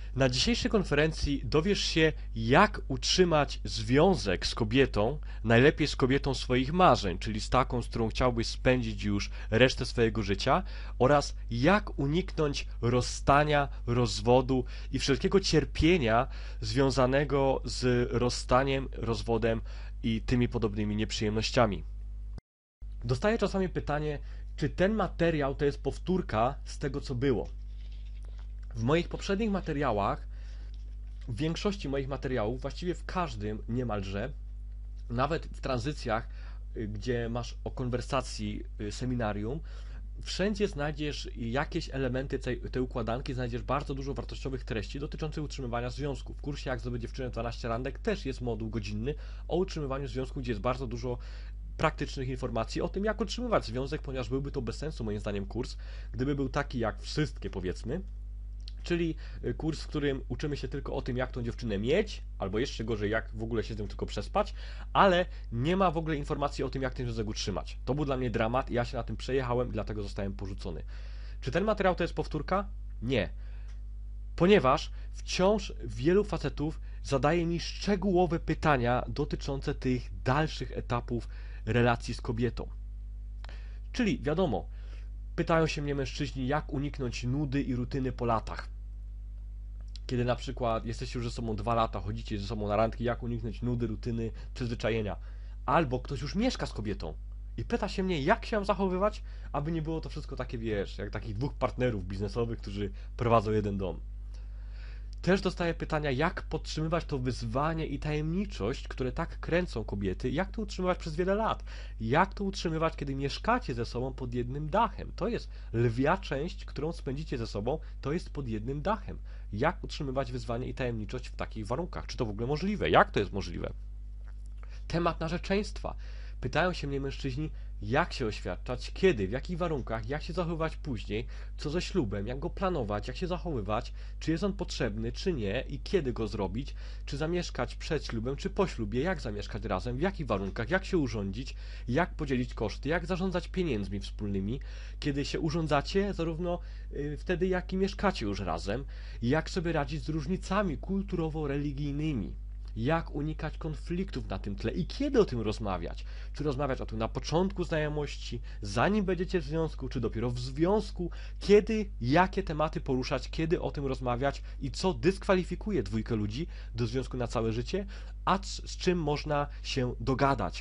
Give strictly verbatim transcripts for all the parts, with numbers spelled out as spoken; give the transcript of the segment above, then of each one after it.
Na dzisiejszej konferencji dowiesz się, jak utrzymać związek z kobietą, najlepiej z kobietą swoich marzeń, czyli z taką, z którą chciałbyś spędzić już resztę swojego życia, oraz jak uniknąć rozstania, rozwodu i wszelkiego cierpienia związanego z rozstaniem, rozwodem i tymi podobnymi nieprzyjemnościami. Dostaję czasami pytanie, czy ten materiał to jest powtórka z tego, co było. W moich poprzednich materiałach, w większości moich materiałów, właściwie w każdym niemalże, nawet w tranzycjach, gdzie masz o konwersacji seminarium, wszędzie znajdziesz jakieś elementy tej, tej układanki, znajdziesz bardzo dużo wartościowych treści dotyczących utrzymywania związku. W kursie Jak zdobyć dziewczynę w dwanaście randek też jest moduł godzinny o utrzymywaniu związku, gdzie jest bardzo dużo praktycznych informacji o tym, jak utrzymywać związek, ponieważ byłby to bez sensu, moim zdaniem, kurs, gdyby był taki jak wszystkie, powiedzmy, czyli kurs, w którym uczymy się tylko o tym, jak tą dziewczynę mieć, albo jeszcze gorzej, jak w ogóle się z nią tylko przespać, ale nie ma w ogóle informacji o tym, jak ten związek utrzymać. To był dla mnie dramat i ja się na tym przejechałem i dlatego zostałem porzucony. Czy ten materiał to jest powtórka? Nie. Ponieważ wciąż wielu facetów zadaje mi szczegółowe pytania dotyczące tych dalszych etapów relacji z kobietą. Czyli wiadomo, pytają się mnie mężczyźni, jak uniknąć nudy i rutyny po latach. Kiedy na przykład jesteście już ze sobą dwa lata, chodzicie ze sobą na randki, jak uniknąć nudy, rutyny, przyzwyczajenia. Albo ktoś już mieszka z kobietą i pyta się mnie, jak się mam zachowywać, aby nie było to wszystko takie, wiesz, jak takich dwóch partnerów biznesowych, którzy prowadzą jeden dom. Też dostaję pytania, jak podtrzymywać to wyzwanie i tajemniczość, które tak kręcą kobiety, jak to utrzymywać przez wiele lat, jak to utrzymywać, kiedy mieszkacie ze sobą pod jednym dachem. To jest lwia część, którą spędzicie ze sobą, to jest pod jednym dachem. Jak utrzymywać wyzwanie i tajemniczość w takich warunkach? Czy to w ogóle możliwe? Jak to jest możliwe? Temat narzeczeństwa. Pytają się mnie mężczyźni, jak się oświadczać, kiedy, w jakich warunkach, jak się zachowywać później, co ze ślubem, jak go planować, jak się zachowywać, czy jest on potrzebny, czy nie i kiedy go zrobić, czy zamieszkać przed ślubem, czy po ślubie, jak zamieszkać razem, w jakich warunkach, jak się urządzić, jak podzielić koszty, jak zarządzać pieniędzmi wspólnymi, kiedy się urządzacie, zarówno wtedy, jak i mieszkacie już razem, jak sobie radzić z różnicami kulturowo-religijnymi. Jak unikać konfliktów na tym tle i kiedy o tym rozmawiać? Czy rozmawiać o tym na początku znajomości, zanim będziecie w związku, czy dopiero w związku? Kiedy, jakie tematy poruszać, kiedy o tym rozmawiać i co dyskwalifikuje dwójkę ludzi do związku na całe życie, a z czym można się dogadać?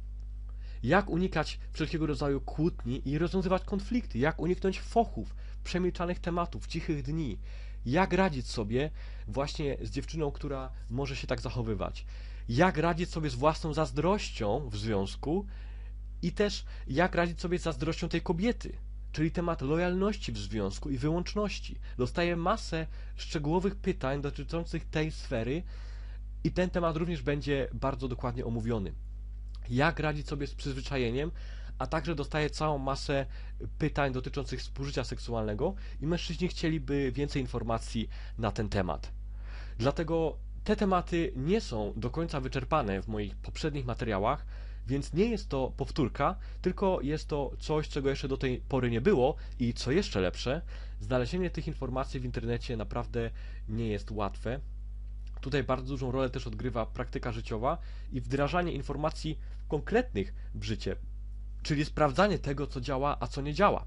Jak unikać wszelkiego rodzaju kłótni i rozwiązywać konflikty? Jak uniknąć fochów, przemilczanych tematów, cichych dni? Jak radzić sobie właśnie z dziewczyną, która może się tak zachowywać? Jak radzić sobie z własną zazdrością w związku i też jak radzić sobie z zazdrością tej kobiety? Czyli temat lojalności w związku i wyłączności. Dostaję masę szczegółowych pytań dotyczących tej sfery i ten temat również będzie bardzo dokładnie omówiony. Jak radzić sobie z przyzwyczajeniem, a także dostaję całą masę pytań dotyczących współżycia seksualnego i mężczyźni chcieliby więcej informacji na ten temat. Dlatego te tematy nie są do końca wyczerpane w moich poprzednich materiałach, więc nie jest to powtórka, tylko jest to coś, czego jeszcze do tej pory nie było i co jeszcze lepsze, znalezienie tych informacji w internecie naprawdę nie jest łatwe. Tutaj bardzo dużą rolę też odgrywa praktyka życiowa i wdrażanie informacji konkretnych w życie, czyli sprawdzanie tego, co działa, a co nie działa.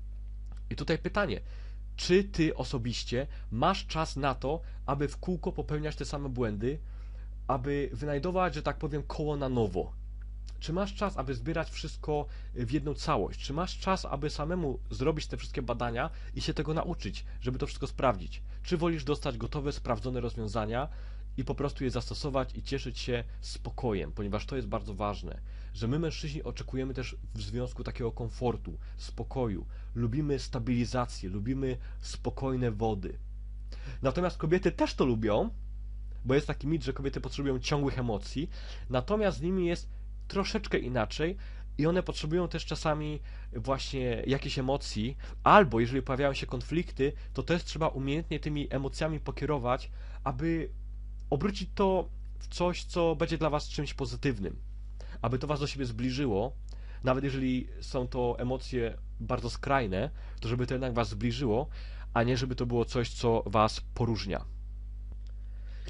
I tutaj pytanie, czy ty osobiście masz czas na to, aby w kółko popełniać te same błędy, aby wynajdować, że tak powiem, koło na nowo? Czy masz czas, aby zbierać wszystko w jedną całość? Czy masz czas, aby samemu zrobić te wszystkie badania i się tego nauczyć, żeby to wszystko sprawdzić? Czy wolisz dostać gotowe, sprawdzone rozwiązania i po prostu je zastosować i cieszyć się spokojem, ponieważ to jest bardzo ważne, że my mężczyźni oczekujemy też w związku takiego komfortu, spokoju, lubimy stabilizację, lubimy spokojne wody. Natomiast kobiety też to lubią, bo jest taki mit, że kobiety potrzebują ciągłych emocji, natomiast z nimi jest troszeczkę inaczej i one potrzebują też czasami właśnie jakichś emocji, albo jeżeli pojawiają się konflikty, to też trzeba umiejętnie tymi emocjami pokierować, aby obrócić to w coś, co będzie dla was czymś pozytywnym, aby to was do siebie zbliżyło, nawet jeżeli są to emocje bardzo skrajne, to żeby to jednak was zbliżyło, a nie żeby to było coś, co was poróżnia.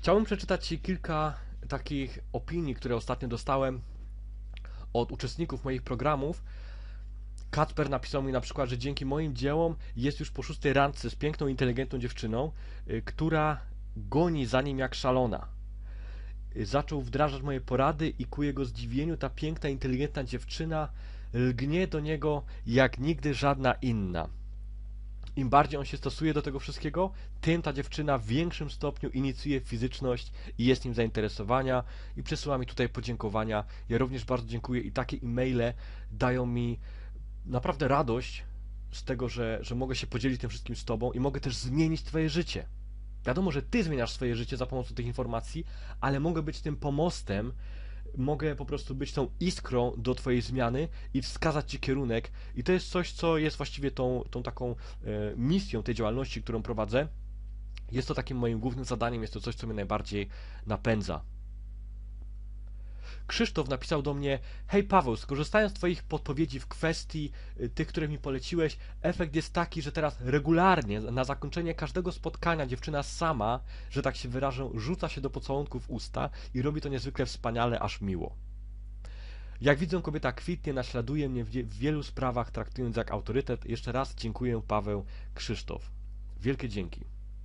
Chciałbym przeczytać Ci kilka takich opinii, które ostatnio dostałem od uczestników moich programów. Kacper napisał mi na przykład, że dzięki moim dziełom jest już po szóstej randce z piękną, inteligentną dziewczyną, która goni za nim jak szalona. Zaczął wdrażać moje porady i ku jego zdziwieniu ta piękna, inteligentna dziewczyna lgnie do niego jak nigdy żadna inna. Im bardziej on się stosuje do tego wszystkiego, tym ta dziewczyna w większym stopniu inicjuje fizyczność i jest nim zainteresowania i przesyła mi tutaj podziękowania. Ja również bardzo dziękuję i takie e-maile dają mi naprawdę radość z tego, że, że mogę się podzielić tym wszystkim z Tobą i mogę też zmienić Twoje życie. Wiadomo, że Ty zmieniasz swoje życie za pomocą tych informacji, ale mogę być tym pomostem, mogę po prostu być tą iskrą do Twojej zmiany i wskazać Ci kierunek. I to jest coś, co jest właściwie tą, tą taką e, misją tej działalności, którą prowadzę. Jest to takim moim głównym zadaniem, jest to coś, co mnie najbardziej napędza. Krzysztof napisał do mnie: hej Paweł, skorzystając z Twoich podpowiedzi w kwestii tych, które mi poleciłeś, efekt jest taki, że teraz regularnie na zakończenie każdego spotkania dziewczyna sama, że tak się wyrażę, rzuca się do pocałunków w usta i robi to niezwykle wspaniale, aż miło. Jak widzę, kobieta kwitnie, naśladuje mnie w wielu sprawach, traktując jak autorytet. Jeszcze raz dziękuję, Paweł, Krzysztof. Wielkie dzięki.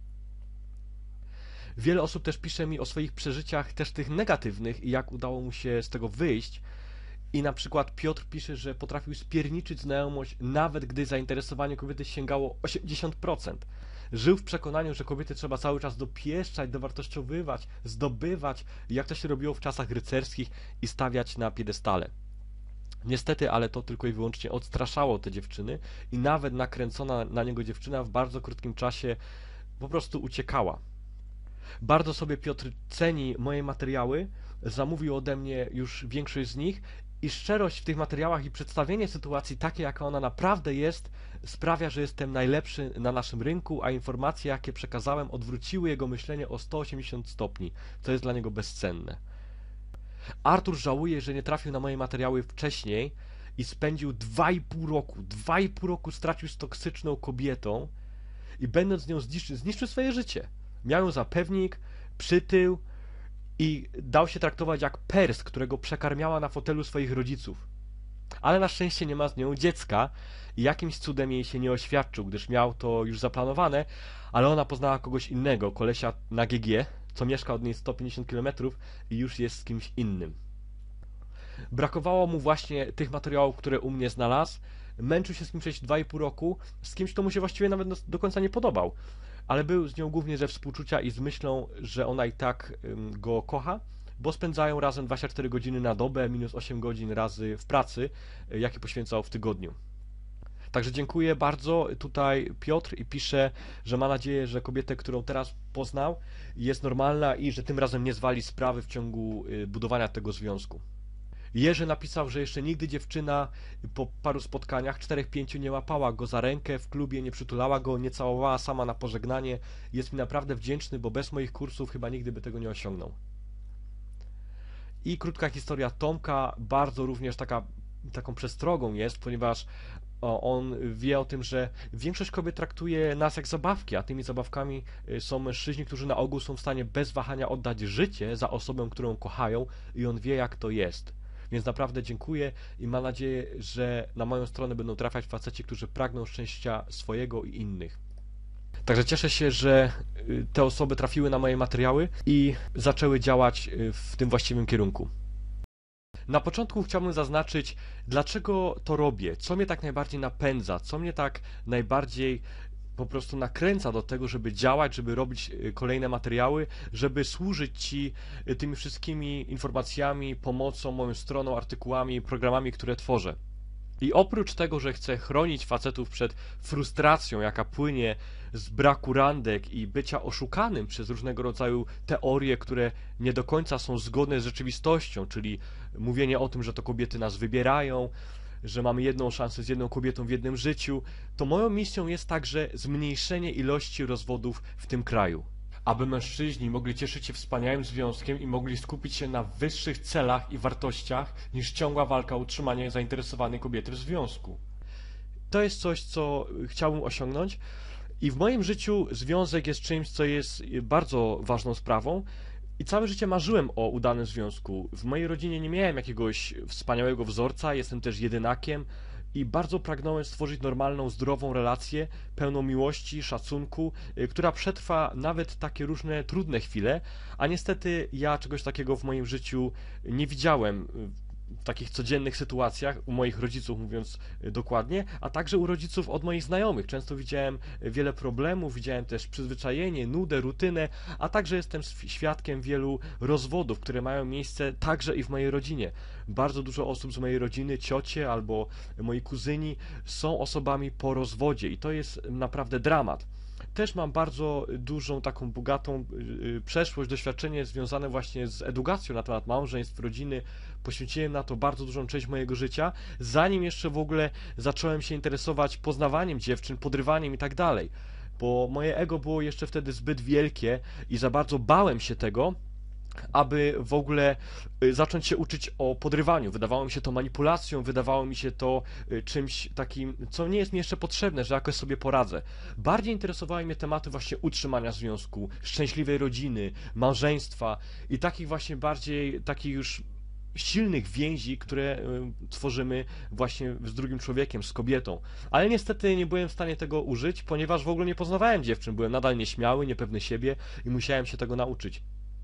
Wiele osób też pisze mi o swoich przeżyciach, też tych negatywnych i jak udało mu się z tego wyjść. I na przykład Piotr pisze, że potrafił spierniczyć znajomość, nawet gdy zainteresowanie kobiety sięgało osiemdziesiąt procent. Żył w przekonaniu, że kobiety trzeba cały czas dopieszczać, dowartościowywać, zdobywać, jak to się robiło w czasach rycerskich i stawiać na piedestale. Niestety, ale to tylko i wyłącznie odstraszało te dziewczyny i nawet nakręcona na niego dziewczyna w bardzo krótkim czasie po prostu uciekała. Bardzo sobie Piotr ceni moje materiały, zamówił ode mnie już większość z nich i szczerość w tych materiałach i przedstawienie sytuacji takiej, jaka ona naprawdę jest, sprawia, że jestem najlepszy na naszym rynku, a informacje, jakie przekazałem, odwróciły jego myślenie o sto osiemdziesiąt stopni, co jest dla niego bezcenne. Artur żałuje, że nie trafił na moje materiały wcześniej i spędził dwa i pół roku, dwa i pół roku stracił z toksyczną kobietą i będąc z nią zniszczył, zniszczył swoje życie. Miał ją za pewnik, przytył i dał się traktować jak pers, którego przekarmiała na fotelu swoich rodziców. Ale na szczęście nie ma z nią dziecka i jakimś cudem jej się nie oświadczył, gdyż miał to już zaplanowane, ale ona poznała kogoś innego, kolesia na G G, co mieszka od niej sto pięćdziesiąt kilometrów i już jest z kimś innym. Brakowało mu właśnie tych materiałów, które u mnie znalazł. Męczył się z kimś przez dwa i pół roku, z kimś, kto mu się właściwie nawet do, do końca nie podobał. Ale był z nią głównie ze współczucia i z myślą, że ona i tak go kocha, bo spędzają razem dwadzieścia cztery godziny na dobę, minus osiem godzin razy w pracy, jakie poświęcał w tygodniu. Także dziękuję bardzo tutaj Piotr i pisze, że ma nadzieję, że kobietę, którą teraz poznał, jest normalna i że tym razem nie zwali sprawy w ciągu budowania tego związku. Jerzy napisał, że jeszcze nigdy dziewczyna po paru spotkaniach, czterech, pięciu, nie łapała go za rękę w klubie, nie przytulała go, nie całowała sama na pożegnanie. Jest mi naprawdę wdzięczny, bo bez moich kursów chyba nigdy by tego nie osiągnął. I krótka historia Tomka, bardzo również taka, taką przestrogą jest, ponieważ on wie o tym, że większość kobiet traktuje nas jak zabawki, a tymi zabawkami są mężczyźni, którzy na ogół są w stanie bez wahania oddać życie za osobę, którą kochają i on wie, jak to jest. Więc naprawdę dziękuję i mam nadzieję, że na moją stronę będą trafiać faceci, którzy pragną szczęścia swojego i innych. Także cieszę się, że te osoby trafiły na moje materiały i zaczęły działać w tym właściwym kierunku. Na początku chciałbym zaznaczyć, dlaczego to robię, co mnie tak najbardziej napędza, co mnie tak najbardziej po prostu nakręca do tego, żeby działać, żeby robić kolejne materiały, żeby służyć Ci tymi wszystkimi informacjami, pomocą, moją stroną, artykułami, programami, które tworzę. I oprócz tego, że chcę chronić facetów przed frustracją, jaka płynie z braku randek i bycia oszukanym przez różnego rodzaju teorie, które nie do końca są zgodne z rzeczywistością, czyli mówienie o tym, że to kobiety nas wybierają, że mamy jedną szansę z jedną kobietą w jednym życiu, to moją misją jest także zmniejszenie ilości rozwodów w tym kraju. Aby mężczyźni mogli cieszyć się wspaniałym związkiem i mogli skupić się na wyższych celach i wartościach niż ciągła walka o utrzymanie zainteresowanej kobiety w związku. To jest coś, co chciałbym osiągnąć I w moim życiu związek jest czymś, co jest bardzo ważną sprawą. I całe życie marzyłem o udanym związku. W mojej rodzinie nie miałem jakiegoś wspaniałego wzorca, jestem też jedynakiem i bardzo pragnąłem stworzyć normalną, zdrową relację, pełną miłości, szacunku, y, która przetrwa nawet takie różne trudne chwile, a niestety ja czegoś takiego w moim życiu nie widziałem y, w takich codziennych sytuacjach, u moich rodziców mówiąc y, dokładnie, a także u rodziców od moich znajomych. Często widziałem y, wiele problemów, widziałem też przyzwyczajenie, nudę, rutynę, a także jestem swi- świadkiem wielu rozwodów, które mają miejsce także i w mojej rodzinie. Bardzo dużo osób z mojej rodziny, ciocie albo moi kuzyni są osobami po rozwodzie i to jest naprawdę dramat. Też mam bardzo dużą, taką bogatą y, y, przeszłość, doświadczenie związane właśnie z edukacją na temat małżeństw, rodziny. Poświęciłem na to bardzo dużą część mojego życia, zanim jeszcze w ogóle zacząłem się interesować poznawaniem dziewczyn, podrywaniem i tak dalej. Bo moje ego było jeszcze wtedy zbyt wielkie i za bardzo bałem się tego, aby w ogóle y, zacząć się uczyć o podrywaniu. Wydawało mi się to manipulacją, wydawało mi się to y, czymś takim, co nie jest mi jeszcze potrzebne, że jakoś sobie poradzę. Bardziej interesowały mnie tematy właśnie utrzymania związku, szczęśliwej rodziny, małżeństwa i takich właśnie bardziej, takich już silnych więzi, które y, tworzymy właśnie z drugim człowiekiem, z kobietą. Ale niestety nie byłem w stanie tego użyć, ponieważ w ogóle nie poznawałem dziewczyn, byłem nadal nieśmiały, niepewny siebie i musiałem się tego nauczyć.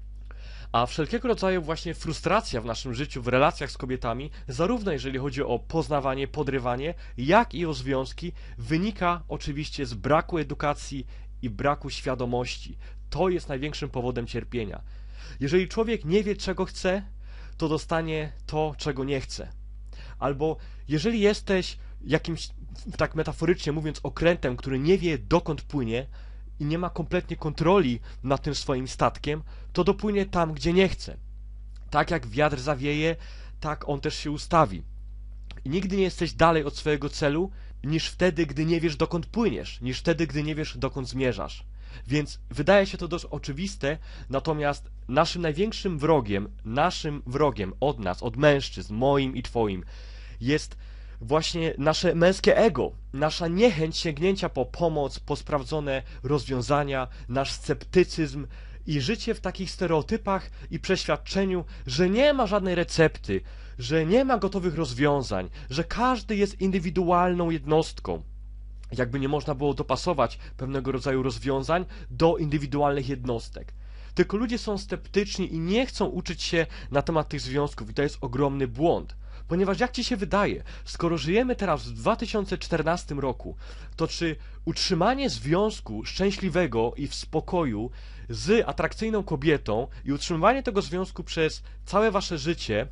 A wszelkiego rodzaju właśnie frustracja w naszym życiu, w relacjach z kobietami, zarówno jeżeli chodzi o poznawanie, podrywanie, jak i o związki, wynika oczywiście z braku edukacji i braku świadomości. To jest największym powodem cierpienia. Jeżeli człowiek nie wie, czego chce, to dostanie to, czego nie chce. Albo jeżeli jesteś jakimś, tak metaforycznie mówiąc, okrętem, który nie wie, dokąd płynie, i nie ma kompletnie kontroli nad tym swoim statkiem, to dopłynie tam, gdzie nie chce. Tak jak wiatr zawieje, tak on też się ustawi. I nigdy nie jesteś dalej od swojego celu, niż wtedy, gdy nie wiesz, dokąd płyniesz, niż wtedy, gdy nie wiesz, dokąd zmierzasz. Więc wydaje się to dość oczywiste, natomiast naszym największym wrogiem, naszym wrogiem od nas, od mężczyzn, moim i twoim, jest właśnie nasze męskie ego, nasza niechęć sięgnięcia po pomoc, po sprawdzone rozwiązania, nasz sceptycyzm i życie w takich stereotypach i przeświadczeniu, że nie ma żadnej recepty, że nie ma gotowych rozwiązań, że każdy jest indywidualną jednostką. Jakby nie można było dopasować pewnego rodzaju rozwiązań do indywidualnych jednostek. Tylko ludzie są sceptyczni i nie chcą uczyć się na temat tych związków i to jest ogromny błąd. Ponieważ jak ci się wydaje, skoro żyjemy teraz w dwa tysiące czternastym roku, to czy utrzymanie związku szczęśliwego i w spokoju z atrakcyjną kobietą i utrzymywanie tego związku przez całe wasze życie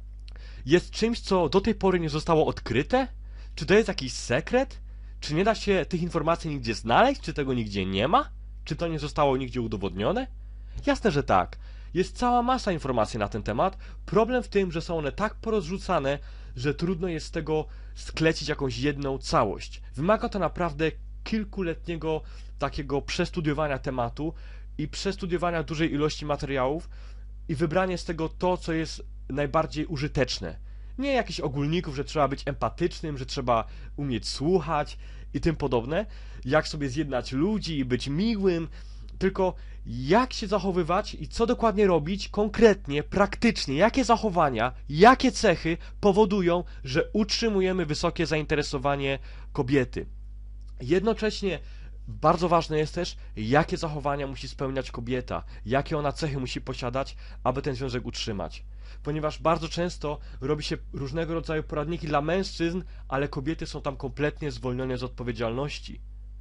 jest czymś, co do tej pory nie zostało odkryte? Czy to jest jakiś sekret? Czy nie da się tych informacji nigdzie znaleźć? Czy tego nigdzie nie ma? Czy to nie zostało nigdzie udowodnione? Jasne, że tak. Jest cała masa informacji na ten temat. Problem w tym, że są one tak porozrzucane, że trudno jest z tego sklecić jakąś jedną całość. Wymaga to naprawdę kilkuletniego takiego przestudiowania tematu i przestudiowania dużej ilości materiałów i wybranie z tego to, co jest najbardziej użyteczne. Nie jakichś ogólników, że trzeba być empatycznym, że trzeba umieć słuchać i tym podobne, jak sobie zjednać ludzi i być miłym, tylko jak się zachowywać i co dokładnie robić konkretnie, praktycznie, jakie zachowania, jakie cechy powodują, że utrzymujemy wysokie zainteresowanie kobiety. Jednocześnie bardzo ważne jest też, jakie zachowania musi spełniać kobieta, jakie ona cechy musi posiadać, aby ten związek utrzymać. Ponieważ bardzo często robi się różnego rodzaju poradniki dla mężczyzn, ale kobiety są tam kompletnie zwolnione z odpowiedzialności.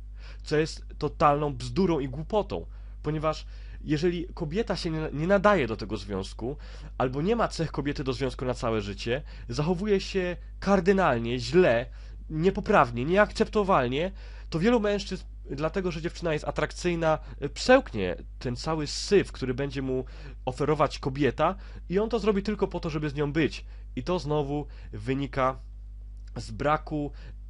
Co jest totalną bzdurą i głupotą, ponieważ jeżeli kobieta się nie nadaje do tego związku, albo nie ma cech kobiety do związku na całe życie, zachowuje się kardynalnie, źle, niepoprawnie, nieakceptowalnie, to wielu mężczyzn, dlatego że dziewczyna jest atrakcyjna, przełknie ten cały syf, który będzie mu oferować kobieta i on to zrobi tylko po to, żeby z nią być. I to znowu wynika z braku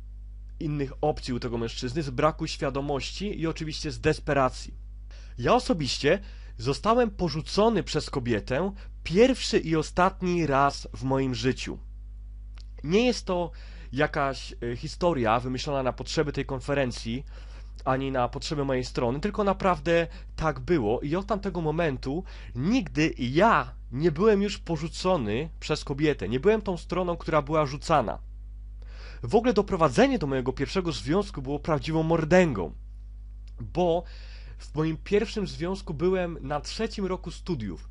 innych opcji u tego mężczyzny, z braku świadomości i oczywiście z desperacji. Ja osobiście zostałem porzucony przez kobietę pierwszy i ostatni raz w moim życiu. Nie jest to jakaś historia wymyślona na potrzeby tej konferencji, ani na potrzeby mojej strony, tylko naprawdę tak było i od tamtego momentu nigdy ja nie byłem już porzucony przez kobietę, nie byłem tą stroną, która była rzucana. W ogóle doprowadzenie do mojego pierwszego związku było prawdziwą mordęgą, bo w moim pierwszym związku byłem na trzecim roku studiów,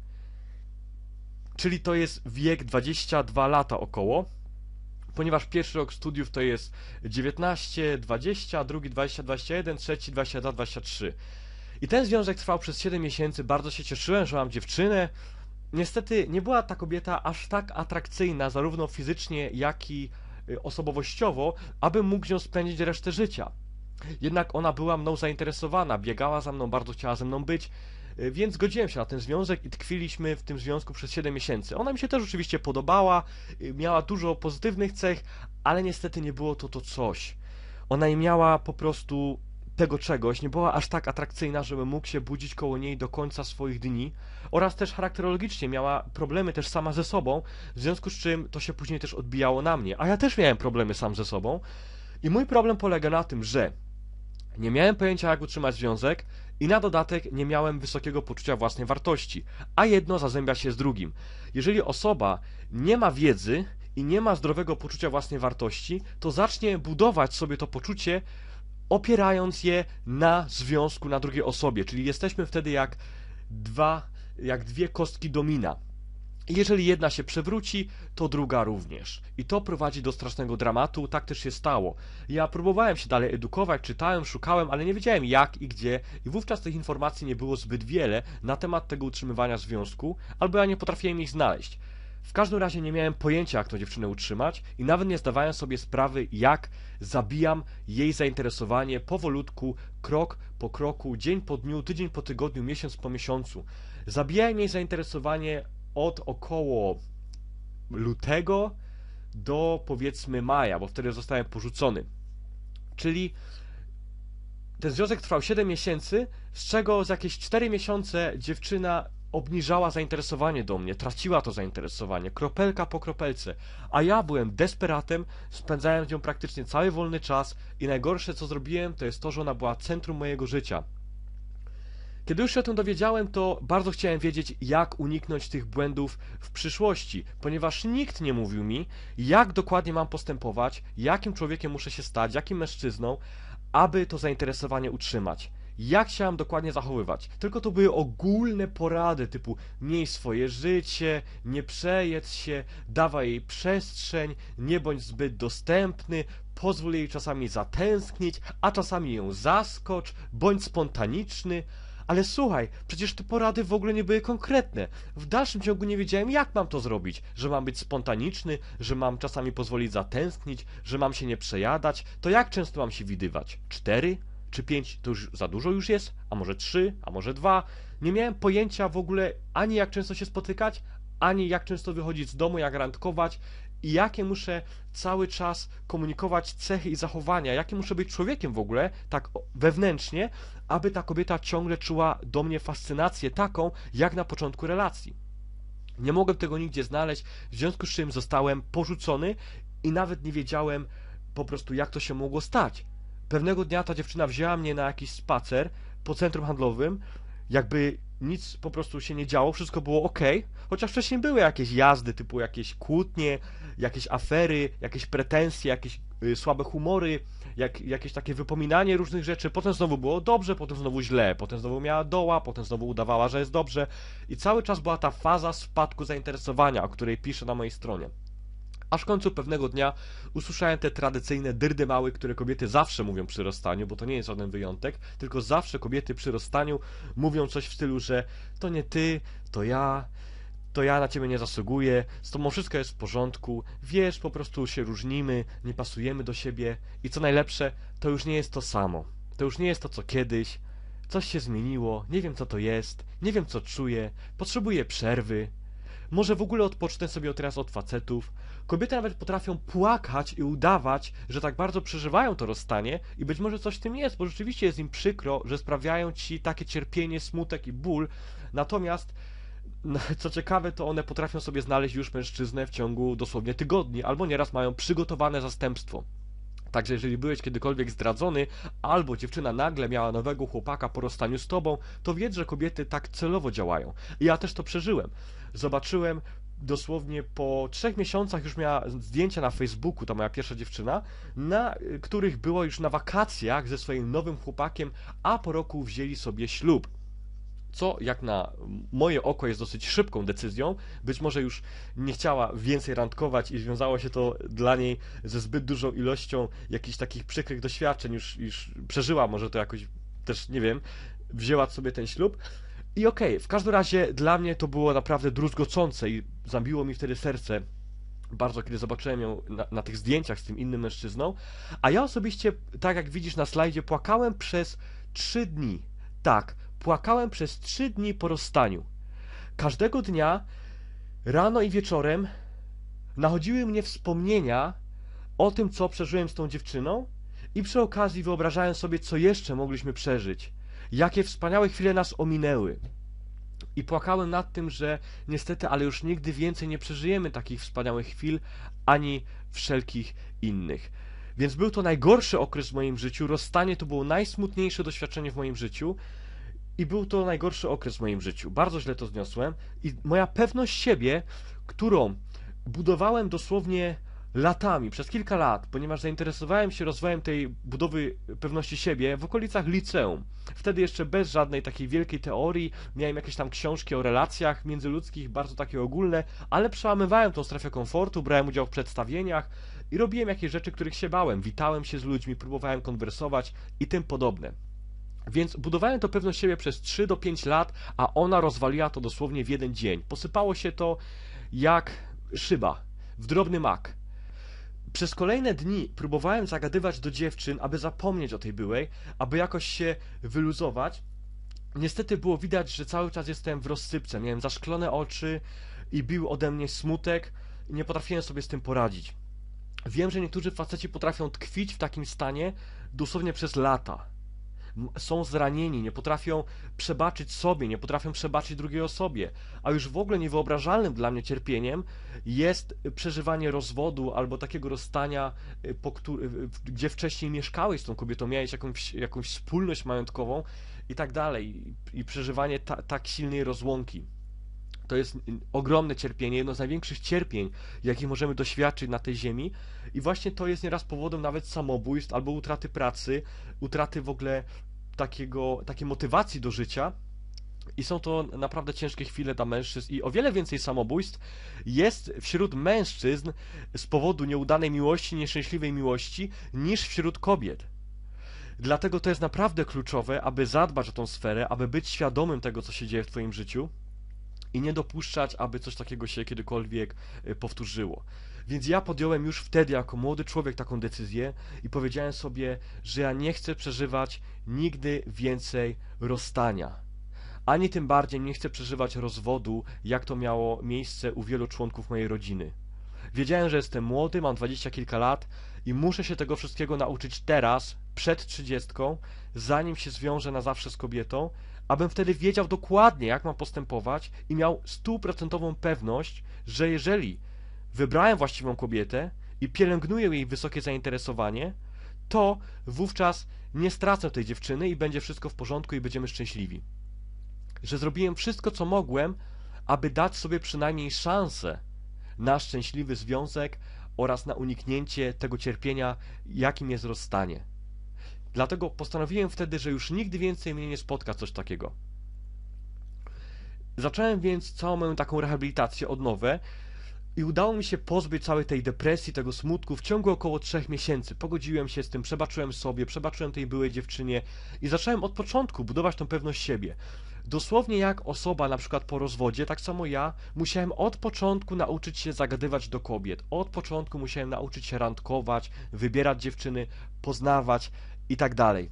czyli to jest wiek dwadzieścia dwa lata około, ponieważ pierwszy rok studiów to jest dziewiętnaście, dwadzieścia, drugi dwadzieścia, dwadzieścia jeden, trzeci dwadzieścia dwa, dwadzieścia trzy. I ten związek trwał przez siedem miesięcy, bardzo się cieszyłem, że mam dziewczynę. Niestety nie była ta kobieta aż tak atrakcyjna, zarówno fizycznie, jak i osobowościowo, abym mógł z nią spędzić resztę życia. Jednak ona była mną zainteresowana, biegała za mną, bardzo chciała ze mną być, więc zgodziłem się na ten związek i tkwiliśmy w tym związku przez siedem miesięcy. Ona mi się też oczywiście podobała, miała dużo pozytywnych cech, ale niestety nie było to to coś. Ona nie miała po prostu tego czegoś, nie była aż tak atrakcyjna, żebym mógł się budzić koło niej do końca swoich dni, oraz też charakterologicznie miała problemy też sama ze sobą, w związku z czym to się później też odbijało na mnie, a ja też miałem problemy sam ze sobą i mój problem polega na tym, że nie miałem pojęcia, jak utrzymać związek i na dodatek nie miałem wysokiego poczucia własnej wartości, a jedno zazębia się z drugim. Jeżeli osoba nie ma wiedzy i nie ma zdrowego poczucia własnej wartości, to zacznie budować sobie to poczucie, opierając je na związku, na drugiej osobie, czyli jesteśmy wtedy jak dwa, jak dwie kostki domina. I jeżeli jedna się przewróci, to druga również. I to prowadzi do strasznego dramatu, tak też się stało. Ja próbowałem się dalej edukować, czytałem, szukałem, ale nie wiedziałem jak i gdzie i wówczas tych informacji nie było zbyt wiele na temat tego utrzymywania związku, albo ja nie potrafiłem ich znaleźć. W każdym razie nie miałem pojęcia, jak tą dziewczynę utrzymać i nawet nie zdawałem sobie sprawy, jak zabijam jej zainteresowanie powolutku, krok po kroku, dzień po dniu, tydzień po tygodniu, miesiąc po miesiącu. Zabijałem jej zainteresowanie od około lutego do powiedzmy maja, bo wtedy zostałem porzucony. Czyli ten związek trwał siedem miesięcy, z czego za jakieś cztery miesiące dziewczyna obniżała zainteresowanie do mnie, traciła to zainteresowanie, kropelka po kropelce, a ja byłem desperatem, spędzałem z nią praktycznie cały wolny czas i najgorsze co zrobiłem, to jest to, że ona była centrum mojego życia. Kiedy już się o tym dowiedziałem, to bardzo chciałem wiedzieć, jak uniknąć tych błędów w przyszłości, ponieważ nikt nie mówił mi, jak dokładnie mam postępować, jakim człowiekiem muszę się stać, jakim mężczyzną, aby to zainteresowanie utrzymać. Jak się mam dokładnie zachowywać. Tylko to były ogólne porady typu miej swoje życie, nie przejedz się, dawaj jej przestrzeń, nie bądź zbyt dostępny, pozwól jej czasami zatęsknić, a czasami ją zaskocz, bądź spontaniczny. Ale słuchaj, przecież te porady w ogóle nie były konkretne. W dalszym ciągu nie wiedziałem, jak mam to zrobić. Że mam być spontaniczny, że mam czasami pozwolić zatęsknić, że mam się nie przejadać. To jak często mam się widywać? Cztery? Czy pięć? To już za dużo już jest? A może trzy? A może dwa? Nie miałem pojęcia w ogóle ani jak często się spotykać, ani jak często wychodzić z domu, jak randkować i jakie muszę cały czas komunikować cechy i zachowania, jakim muszę być człowiekiem w ogóle, tak wewnętrznie, aby ta kobieta ciągle czuła do mnie fascynację taką, jak na początku relacji. Nie mogłem tego nigdzie znaleźć, w związku z czym zostałem porzucony i nawet nie wiedziałem po prostu, jak to się mogło stać. Pewnego dnia ta dziewczyna wzięła mnie na jakiś spacer po centrum handlowym, jakby nic po prostu się nie działo, wszystko było ok, chociaż wcześniej były jakieś jazdy, typu jakieś kłótnie, jakieś afery, jakieś pretensje, jakieś y, słabe humory, jak, jakieś takie wypominanie różnych rzeczy, potem znowu było dobrze, potem znowu źle, potem znowu miała doła, potem znowu udawała, że jest dobrze i cały czas była ta faza spadku zainteresowania, o której piszę na mojej stronie. Aż w końcu pewnego dnia usłyszałem te tradycyjne dyrdymały, które kobiety zawsze mówią przy rozstaniu, bo to nie jest żaden wyjątek, tylko zawsze kobiety przy rozstaniu mówią coś w stylu, że to nie ty, to ja, to ja na ciebie nie zasługuję, z tobą wszystko jest w porządku, wiesz, po prostu się różnimy, nie pasujemy do siebie i co najlepsze, to już nie jest to samo, to już nie jest to co kiedyś, coś się zmieniło, nie wiem co to jest, nie wiem co czuję, potrzebuję przerwy. Może w ogóle odpocznę sobie od teraz od facetów. Kobiety nawet potrafią płakać i udawać, że tak bardzo przeżywają to rozstanie i być może coś w tym jest, bo rzeczywiście jest im przykro, że sprawiają ci takie cierpienie, smutek i ból. Natomiast, co ciekawe, to one potrafią sobie znaleźć już mężczyznę w ciągu dosłownie tygodni, albo nieraz mają przygotowane zastępstwo. Także jeżeli byłeś kiedykolwiek zdradzony, albo dziewczyna nagle miała nowego chłopaka po rozstaniu z tobą, to wiedz, że kobiety tak celowo działają. I ja też to przeżyłem. Zobaczyłem dosłownie po trzech miesiącach już miała zdjęcia na Facebooku, ta moja pierwsza dziewczyna, na których było już na wakacjach ze swoim nowym chłopakiem, a po roku wzięli sobie ślub. Co jak na moje oko jest dosyć szybką decyzją, być może już nie chciała więcej randkować i związało się to dla niej ze zbyt dużą ilością jakichś takich przykrych doświadczeń, już, już przeżyła może to jakoś, też nie wiem, wzięła sobie ten ślub. I okej, okay, w każdym razie dla mnie to było naprawdę druzgocące i zabiło mi wtedy serce bardzo, kiedy zobaczyłem ją na, na tych zdjęciach z tym innym mężczyzną, a ja osobiście, tak jak widzisz na slajdzie, płakałem przez trzy dni. Tak, płakałem przez trzy dni po rozstaniu. Każdego dnia, rano i wieczorem, nachodziły mnie wspomnienia o tym, co przeżyłem z tą dziewczyną i przy okazji wyobrażałem sobie, co jeszcze mogliśmy przeżyć. Jakie wspaniałe chwile nas ominęły. I płakałem nad tym, że niestety, ale już nigdy więcej nie przeżyjemy takich wspaniałych chwil, ani wszelkich innych. Więc był to najgorszy okres w moim życiu, rozstanie to było najsmutniejsze doświadczenie w moim życiu i był to najgorszy okres w moim życiu. Bardzo źle to zniosłem i moja pewność siebie, którą budowałem dosłownie latami, przez kilka lat, ponieważ zainteresowałem się rozwojem tej budowy pewności siebie w okolicach liceum. Wtedy jeszcze bez żadnej takiej wielkiej teorii, miałem jakieś tam książki o relacjach międzyludzkich, bardzo takie ogólne, ale przełamywałem tą strefę komfortu, brałem udział w przedstawieniach i robiłem jakieś rzeczy, których się bałem. Witałem się z ludźmi, próbowałem konwersować i tym podobne. Więc budowałem to pewność siebie przez trzy do pięciu lat, a ona rozwaliła to dosłownie w jeden dzień. Posypało się to jak szyba, w drobny mak. Przez kolejne dni próbowałem zagadywać do dziewczyn, aby zapomnieć o tej byłej, aby jakoś się wyluzować. Niestety było widać, że cały czas jestem w rozsypce, miałem zaszklone oczy i bił ode mnie smutek i nie potrafiłem sobie z tym poradzić. Wiem, że niektórzy faceci potrafią tkwić w takim stanie dosłownie przez lata. Są zranieni, nie potrafią przebaczyć sobie, nie potrafią przebaczyć drugiej osobie, a już w ogóle niewyobrażalnym dla mnie cierpieniem jest przeżywanie rozwodu albo takiego rozstania, po który, gdzie wcześniej mieszkałeś z tą kobietą, miałeś jakąś, jakąś wspólność majątkową i tak dalej, i przeżywanie ta, tak silnej rozłąki. To jest ogromne cierpienie, jedno z największych cierpień, jakich możemy doświadczyć na tej ziemi i właśnie to jest nieraz powodem nawet samobójstw albo utraty pracy, utraty w ogóle takiego, takiej motywacji do życia i są to naprawdę ciężkie chwile dla mężczyzn i o wiele więcej samobójstw jest wśród mężczyzn z powodu nieudanej miłości, nieszczęśliwej miłości niż wśród kobiet. Dlatego to jest naprawdę kluczowe, aby zadbać o tą sferę, aby być świadomym tego, co się dzieje w twoim życiu i nie dopuszczać, aby coś takiego się kiedykolwiek powtórzyło. Więc ja podjąłem już wtedy jako młody człowiek taką decyzję i powiedziałem sobie, że ja nie chcę przeżywać nigdy więcej rozstania. Ani tym bardziej nie chcę przeżywać rozwodu, jak to miało miejsce u wielu członków mojej rodziny. Wiedziałem, że jestem młody, mam dwadzieścia kilka lat i muszę się tego wszystkiego nauczyć teraz, przed trzydziestką, zanim się zwiążę na zawsze z kobietą, abym wtedy wiedział dokładnie, jak mam postępować i miał stuprocentową pewność, że jeżeli wybrałem właściwą kobietę i pielęgnuję jej wysokie zainteresowanie, to wówczas nie stracę tej dziewczyny i będzie wszystko w porządku i będziemy szczęśliwi. Że zrobiłem wszystko, co mogłem, aby dać sobie przynajmniej szansę na szczęśliwy związek oraz na uniknięcie tego cierpienia, jakim jest rozstanie. Dlatego postanowiłem wtedy, że już nigdy więcej mnie nie spotka coś takiego. Zacząłem więc całą moją taką rehabilitację, odnowę i udało mi się pozbyć całej tej depresji, tego smutku w ciągu około trzech miesięcy. Pogodziłem się z tym, przebaczyłem sobie, przebaczyłem tej byłej dziewczynie i zacząłem od początku budować tą pewność siebie. Dosłownie jak osoba na przykład po rozwodzie, tak samo ja musiałem od początku nauczyć się zagadywać do kobiet. Od początku musiałem nauczyć się randkować, wybierać dziewczyny, poznawać i tak dalej.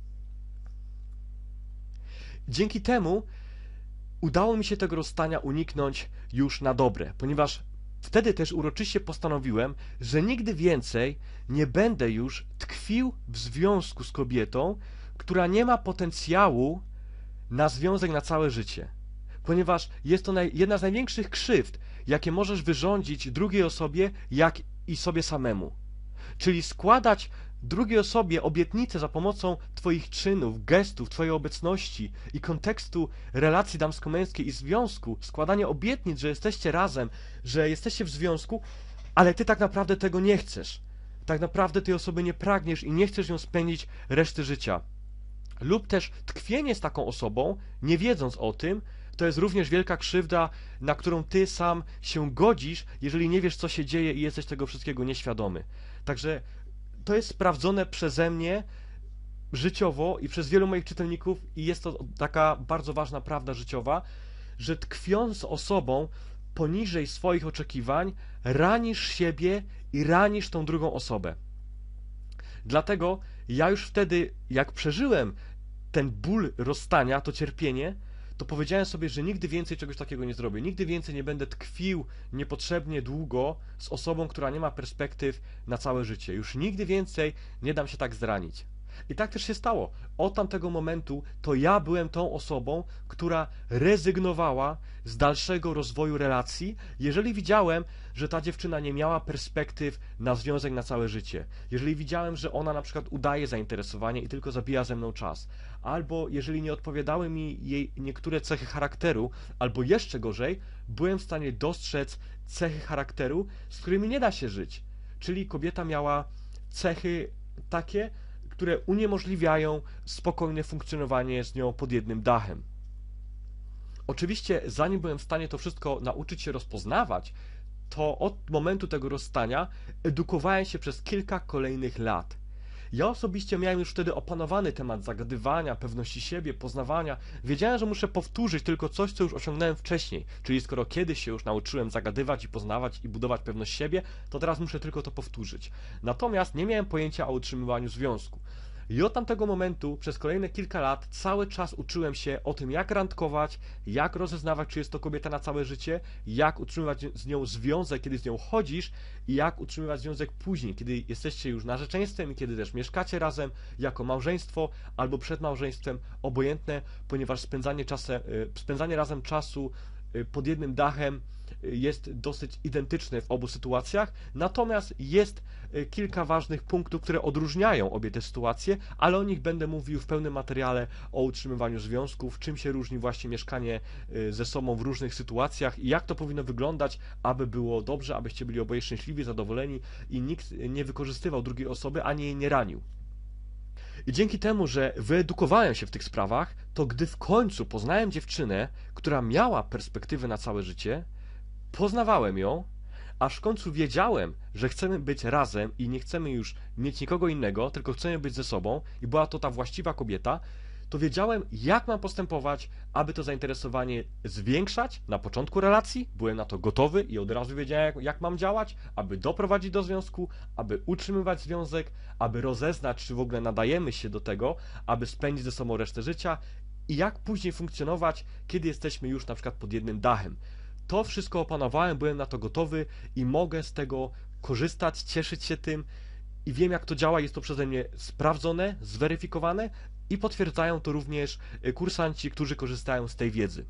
Dzięki temu udało mi się tego rozstania uniknąć już na dobre, ponieważ wtedy też uroczyście postanowiłem, że nigdy więcej nie będę już tkwił w związku z kobietą, która nie ma potencjału na związek na całe życie. Ponieważ jest to naj, jedna z największych krzywd, jakie możesz wyrządzić drugiej osobie, jak i sobie samemu. Czyli składać drugiej osobie obietnicę za pomocą twoich czynów, gestów, twojej obecności i kontekstu relacji damsko-męskiej i związku, składanie obietnic, że jesteście razem, że jesteście w związku, ale ty tak naprawdę tego nie chcesz. Tak naprawdę tej osoby nie pragniesz i nie chcesz ją spędzić reszty życia. Lub też tkwienie z taką osobą, nie wiedząc o tym, to jest również wielka krzywda, na którą ty sam się godzisz, jeżeli nie wiesz, co się dzieje i jesteś tego wszystkiego nieświadomy. Także to jest sprawdzone przeze mnie życiowo i przez wielu moich czytelników i jest to taka bardzo ważna prawda życiowa, że tkwiąc z osobą poniżej swoich oczekiwań, ranisz siebie i ranisz tą drugą osobę. Dlatego ja już wtedy, jak przeżyłem ten ból rozstania, to cierpienie, to powiedziałem sobie, że nigdy więcej czegoś takiego nie zrobię. Nigdy więcej nie będę tkwił niepotrzebnie długo z osobą, która nie ma perspektyw na całe życie. Już nigdy więcej nie dam się tak zranić. I tak też się stało. Od tamtego momentu to ja byłem tą osobą, która rezygnowała z dalszego rozwoju relacji, jeżeli widziałem, że ta dziewczyna nie miała perspektyw na związek na całe życie. Jeżeli widziałem, że ona na przykład udaje zainteresowanie i tylko zabija ze mną czas. Albo jeżeli nie odpowiadały mi jej niektóre cechy charakteru, albo jeszcze gorzej, byłem w stanie dostrzec cechy charakteru, z którymi nie da się żyć. Czyli kobieta miała cechy takie, które uniemożliwiają spokojne funkcjonowanie z nią pod jednym dachem. Oczywiście, zanim byłem w stanie to wszystko nauczyć się rozpoznawać, to od momentu tego rozstania edukowałem się przez kilka kolejnych lat. Ja osobiście miałem już wtedy opanowany temat zagadywania, pewności siebie, poznawania. Wiedziałem, że muszę powtórzyć tylko coś, co już osiągnąłem wcześniej. Czyli skoro kiedyś się już nauczyłem zagadywać i poznawać i budować pewność siebie, to teraz muszę tylko to powtórzyć. Natomiast nie miałem pojęcia o utrzymywaniu związku. I od tamtego momentu przez kolejne kilka lat cały czas uczyłem się o tym, jak randkować, jak rozeznawać, czy jest to kobieta na całe życie, jak utrzymywać z nią związek, kiedy z nią chodzisz i jak utrzymywać związek później, kiedy jesteście już narzeczeństwem i kiedy też mieszkacie razem jako małżeństwo albo przed małżeństwem, obojętne, ponieważ spędzanie, czasem, spędzanie razem czasu pod jednym dachem jest dosyć identyczne w obu sytuacjach, natomiast jest kilka ważnych punktów, które odróżniają obie te sytuacje, ale o nich będę mówił w pełnym materiale o utrzymywaniu związków, czym się różni właśnie mieszkanie ze sobą w różnych sytuacjach i jak to powinno wyglądać, aby było dobrze, abyście byli oboje szczęśliwi, zadowoleni i nikt nie wykorzystywał drugiej osoby, ani jej nie ranił. I dzięki temu, że wyedukowałem się w tych sprawach, to gdy w końcu poznałem dziewczynę, która miała perspektywę na całe życie, poznawałem ją, aż w końcu wiedziałem, że chcemy być razem i nie chcemy już mieć nikogo innego, tylko chcemy być ze sobą i była to ta właściwa kobieta, to wiedziałem, jak mam postępować, aby to zainteresowanie zwiększać na początku relacji, byłem na to gotowy i od razu wiedziałem, jak mam działać, aby doprowadzić do związku, aby utrzymywać związek, aby rozeznać, czy w ogóle nadajemy się do tego, aby spędzić ze sobą resztę życia i jak później funkcjonować, kiedy jesteśmy już na przykład pod jednym dachem. To wszystko opanowałem, byłem na to gotowy i mogę z tego korzystać, cieszyć się tym i wiem, jak to działa, jest to przeze mnie sprawdzone, zweryfikowane i potwierdzają to również kursanci, którzy korzystają z tej wiedzy.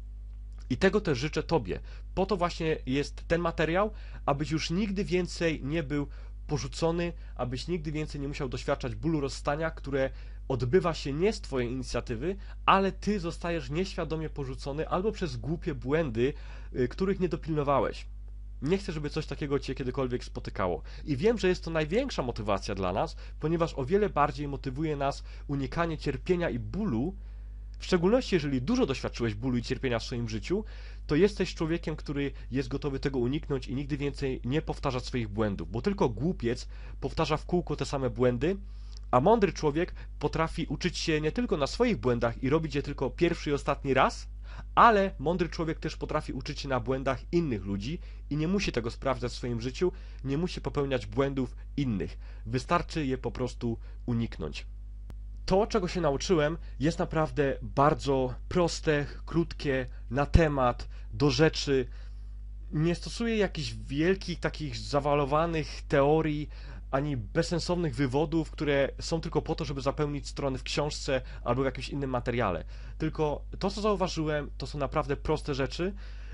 I tego też życzę Tobie. Po to właśnie jest ten materiał, abyś już nigdy więcej nie był porzucony, abyś nigdy więcej nie musiał doświadczać bólu rozstania, które odbywa się nie z Twojej inicjatywy, ale Ty zostajesz nieświadomie porzucony albo przez głupie błędy, których nie dopilnowałeś. Nie chcę, żeby coś takiego Cię kiedykolwiek spotykało. I wiem, że jest to największa motywacja dla nas, ponieważ o wiele bardziej motywuje nas unikanie cierpienia i bólu, w szczególności jeżeli dużo doświadczyłeś bólu i cierpienia w swoim życiu, to jesteś człowiekiem, który jest gotowy tego uniknąć i nigdy więcej nie powtarza swoich błędów, bo tylko głupiec powtarza w kółko te same błędy, a mądry człowiek potrafi uczyć się nie tylko na swoich błędach i robić je tylko pierwszy i ostatni raz, ale mądry człowiek też potrafi uczyć się na błędach innych ludzi i nie musi tego sprawdzać w swoim życiu, nie musi popełniać błędów innych. Wystarczy je po prostu uniknąć. To, czego się nauczyłem, jest naprawdę bardzo proste, krótkie, na temat, do rzeczy. Nie stosuję jakichś wielkich, takich zawalowanych teorii, ani bezsensownych wywodów, które są tylko po to, żeby zapełnić strony w książce albo w jakimś innym materiale. Tylko to, co zauważyłem, to są naprawdę proste rzeczy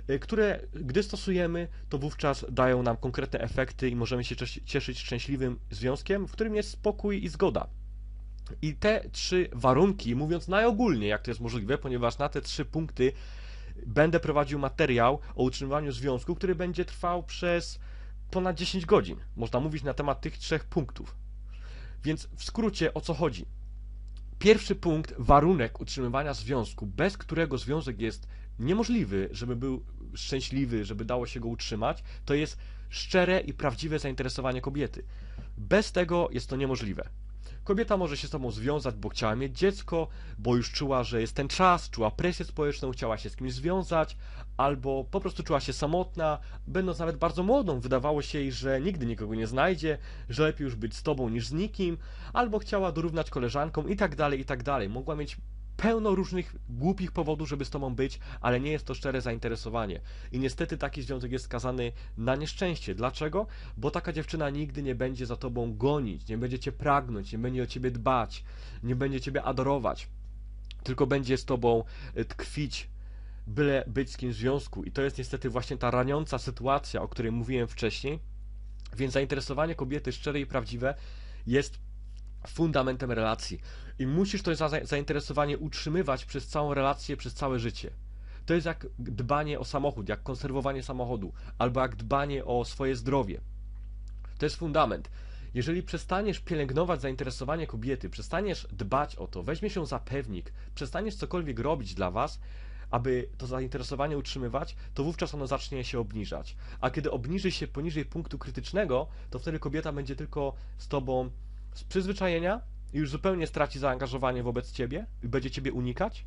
które gdy stosujemy, to wówczas dają nam konkretne efekty i możemy się cieszyć szczęśliwym związkiem, w którym jest spokój i zgoda. I te trzy warunki, mówiąc najogólniej, jak to jest możliwe, ponieważ na te trzy punkty będę prowadził materiał o utrzymywaniu związku, który będzie trwał przez ponad dziesięć godzin. Można mówić na temat tych trzech punktów. Więc w skrócie o co chodzi? Pierwszy punkt, warunek utrzymywania związku, bez którego związek jest niemożliwy, żeby był szczęśliwy, żeby dało się go utrzymać, to jest szczere i prawdziwe zainteresowanie kobiety. Bez tego jest to niemożliwe. Kobieta może się z tobą związać, bo chciała mieć dziecko, bo już czuła, że jest ten czas, czuła presję społeczną, chciała się z kimś związać, albo po prostu czuła się samotna, będąc nawet bardzo młodą, wydawało się jej, że nigdy nikogo nie znajdzie, że lepiej już być z tobą niż z nikim, albo chciała dorównać koleżankom i tak dalej, i tak dalej. Mogła mieć pełno różnych głupich powodów, żeby z tobą być, ale nie jest to szczere zainteresowanie. I niestety taki związek jest skazany na nieszczęście. Dlaczego? Bo taka dziewczyna nigdy nie będzie za tobą gonić, nie będzie cię pragnąć, nie będzie o ciebie dbać, nie będzie ciebie adorować, tylko będzie z tobą tkwić, byle być z kimś w związku. I to jest niestety właśnie ta raniąca sytuacja, o której mówiłem wcześniej. Więc zainteresowanie kobiety szczere i prawdziwe jest fundamentem relacji. I musisz to zainteresowanie utrzymywać przez całą relację, przez całe życie. To jest jak dbanie o samochód, jak konserwowanie samochodu, albo jak dbanie o swoje zdrowie. To jest fundament. Jeżeli przestaniesz pielęgnować zainteresowanie kobiety, przestaniesz dbać o to, weźmiesz ją za pewnik, przestaniesz cokolwiek robić dla was, aby to zainteresowanie utrzymywać, to wówczas ono zacznie się obniżać. A kiedy obniży się poniżej punktu krytycznego, to wtedy kobieta będzie tylko z tobą z przyzwyczajenia i już zupełnie straci zaangażowanie wobec ciebie i będzie ciebie unikać,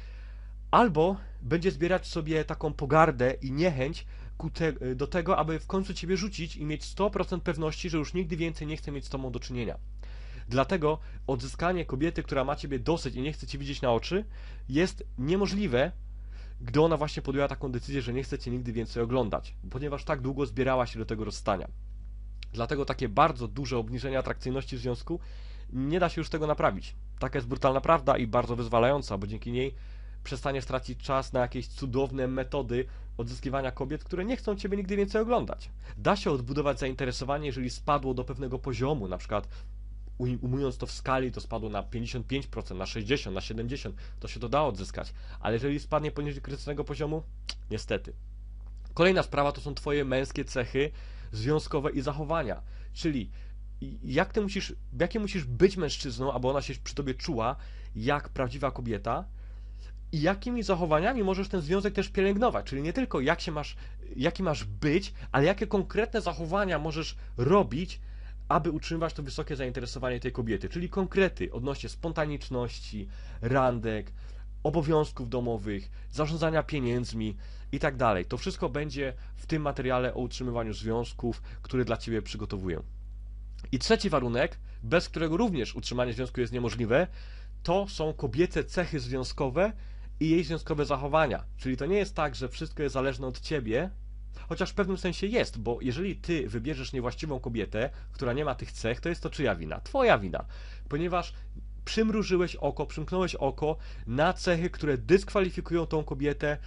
albo będzie zbierać sobie taką pogardę i niechęć ku te, do tego, aby w końcu ciebie rzucić i mieć sto procent pewności, że już nigdy więcej nie chce mieć z tobą do czynienia. Dlatego odzyskanie kobiety, która ma ciebie dosyć i nie chce cię widzieć na oczy, jest niemożliwe, gdy ona właśnie podjęła taką decyzję, że nie chce cię nigdy więcej oglądać, ponieważ tak długo zbierała się do tego rozstania. Dlatego takie bardzo duże obniżenie atrakcyjności w związku nie da się już tego naprawić. Taka jest brutalna prawda i bardzo wyzwalająca, bo dzięki niej przestaniesz tracić czas na jakieś cudowne metody odzyskiwania kobiet, które nie chcą ciebie nigdy więcej oglądać. Da się odbudować zainteresowanie, jeżeli spadło do pewnego poziomu, na przykład ujmując to w skali, to spadło na pięćdziesiąt pięć procent, na sześćdziesiąt procent, na siedemdziesiąt procent, to się to da odzyskać. Ale jeżeli spadnie poniżej krytycznego poziomu, niestety. Kolejna sprawa to są twoje męskie cechy związkowe i zachowania, czyli jak ty musisz, jakie musisz być mężczyzną, aby ona się przy tobie czuła jak prawdziwa kobieta i jakimi zachowaniami możesz ten związek też pielęgnować, czyli nie tylko jak się masz, jaki masz być, ale jakie konkretne zachowania możesz robić, aby utrzymywać to wysokie zainteresowanie tej kobiety, czyli konkrety odnośnie spontaniczności, randek, obowiązków domowych, zarządzania pieniędzmi i tak dalej. To wszystko będzie w tym materiale o utrzymywaniu związków, który dla ciebie przygotowuję. I trzeci warunek, bez którego również utrzymanie związku jest niemożliwe, to są kobiece cechy związkowe i jej związkowe zachowania. Czyli to nie jest tak, że wszystko jest zależne od ciebie, chociaż w pewnym sensie jest, bo jeżeli ty wybierzesz niewłaściwą kobietę, która nie ma tych cech, to jest to czyja wina? Twoja wina, ponieważ przymrużyłeś oko, przymknąłeś oko na cechy, które dyskwalifikują tą kobietę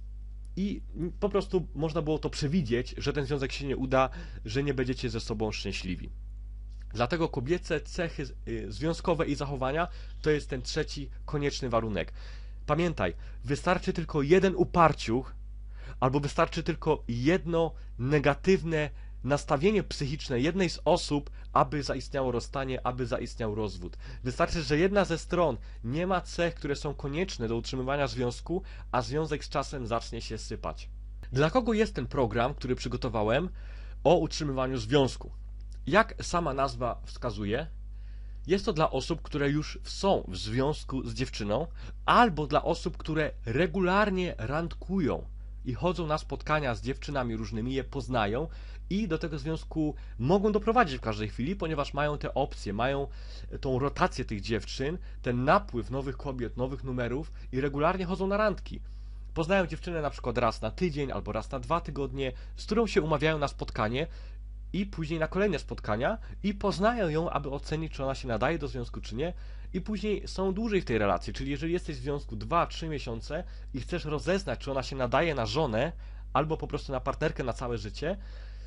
i po prostu można było to przewidzieć, że ten związek się nie uda, że nie będziecie ze sobą szczęśliwi. Dlatego kobiece cechy związkowe i zachowania to jest ten trzeci konieczny warunek. Pamiętaj, wystarczy tylko jeden uparciuch, albo wystarczy tylko jedno negatywne nastawienie psychiczne jednej z osób, aby zaistniało rozstanie, aby zaistniał rozwód. Wystarczy, że jedna ze stron nie ma cech, które są konieczne do utrzymywania związku, a związek z czasem zacznie się sypać. Dla kogo jest ten program, który przygotowałem o utrzymywaniu związku? Jak sama nazwa wskazuje, jest to dla osób, które już są w związku z dziewczyną, albo dla osób, które regularnie randkują i chodzą na spotkania z dziewczynami różnymi, je poznają i do tego związku mogą doprowadzić w każdej chwili, ponieważ mają te opcje, mają tą rotację tych dziewczyn, ten napływ nowych kobiet, nowych numerów i regularnie chodzą na randki. Poznają dziewczynę na przykład raz na tydzień albo raz na dwa tygodnie, z którą się umawiają na spotkanie i później na kolejne spotkania i poznają ją, aby ocenić, czy ona się nadaje do związku, czy nie, i później są dłużej w tej relacji, czyli jeżeli jesteś w związku dwa trzy miesiące i chcesz rozeznać, czy ona się nadaje na żonę, albo po prostu na partnerkę na całe życie,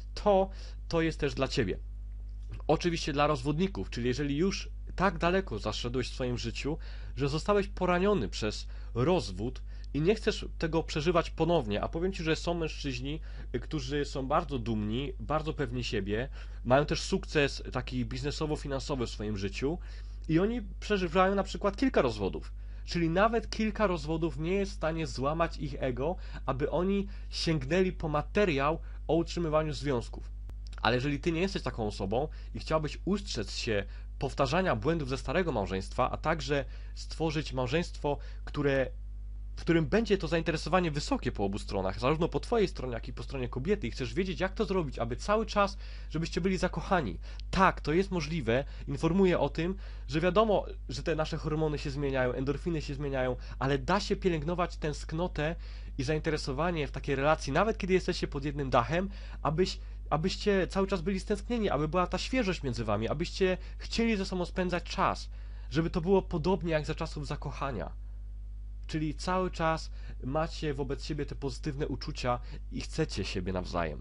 to to jest też dla ciebie. Oczywiście dla rozwodników, czyli jeżeli już tak daleko zaszedłeś w swoim życiu, że zostałeś poraniony przez rozwód i nie chcesz tego przeżywać ponownie, a powiem ci, że są mężczyźni, którzy są bardzo dumni, bardzo pewni siebie, mają też sukces taki biznesowo-finansowy w swoim życiu i oni przeżywają na przykład kilka rozwodów. Czyli nawet kilka rozwodów nie jest w stanie złamać ich ego, aby oni sięgnęli po materiał o utrzymywaniu związków. Ale jeżeli ty nie jesteś taką osobą i chciałbyś ustrzec się powtarzania błędów ze starego małżeństwa, a także stworzyć małżeństwo, które, w którym będzie to zainteresowanie wysokie po obu stronach, zarówno po twojej stronie, jak i po stronie kobiety, i chcesz wiedzieć, jak to zrobić, aby cały czas, żebyście byli zakochani. Tak, to jest możliwe, informuję o tym, że wiadomo, że te nasze hormony się zmieniają, endorfiny się zmieniają, ale da się pielęgnować tęsknotę i zainteresowanie w takiej relacji, nawet kiedy jesteście pod jednym dachem, abyś abyście cały czas byli stęsknieni, aby była ta świeżość między wami, abyście chcieli ze sobą spędzać czas, żeby to było podobnie jak za czasów zakochania. Czyli cały czas macie wobec siebie te pozytywne uczucia i chcecie siebie nawzajem.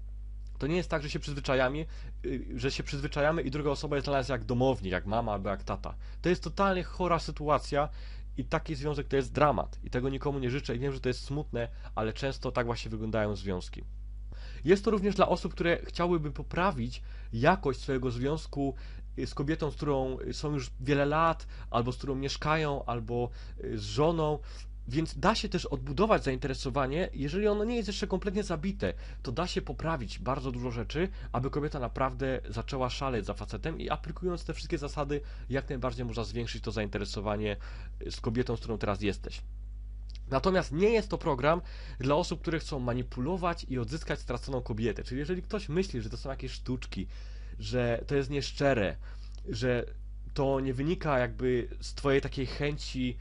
To nie jest tak, że się przyzwyczajamy, że się przyzwyczajamy i druga osoba jest dla nas jak domownik, jak mama albo jak tata. To jest totalnie chora sytuacja i taki związek to jest dramat. I tego nikomu nie życzę i wiem, że to jest smutne, ale często tak właśnie wyglądają związki. Jest to również dla osób, które chciałyby poprawić jakość swojego związku z kobietą, z którą są już wiele lat, albo z którą mieszkają, albo z żoną, więc da się też odbudować zainteresowanie, jeżeli ono nie jest jeszcze kompletnie zabite, to da się poprawić bardzo dużo rzeczy, aby kobieta naprawdę zaczęła szaleć za facetem i aplikując te wszystkie zasady, jak najbardziej można zwiększyć to zainteresowanie z kobietą, z którą teraz jesteś. Natomiast nie jest to program dla osób, które chcą manipulować i odzyskać straconą kobietę. Czyli jeżeli ktoś myśli, że to są jakieś sztuczki, że to jest nieszczere, że to nie wynika jakby z twojej takiej chęci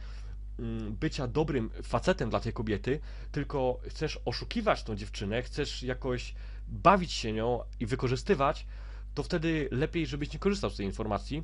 bycia dobrym facetem dla tej kobiety, tylko chcesz oszukiwać tą dziewczynę, chcesz jakoś bawić się nią i wykorzystywać, to wtedy lepiej, żebyś nie korzystał z tej informacji,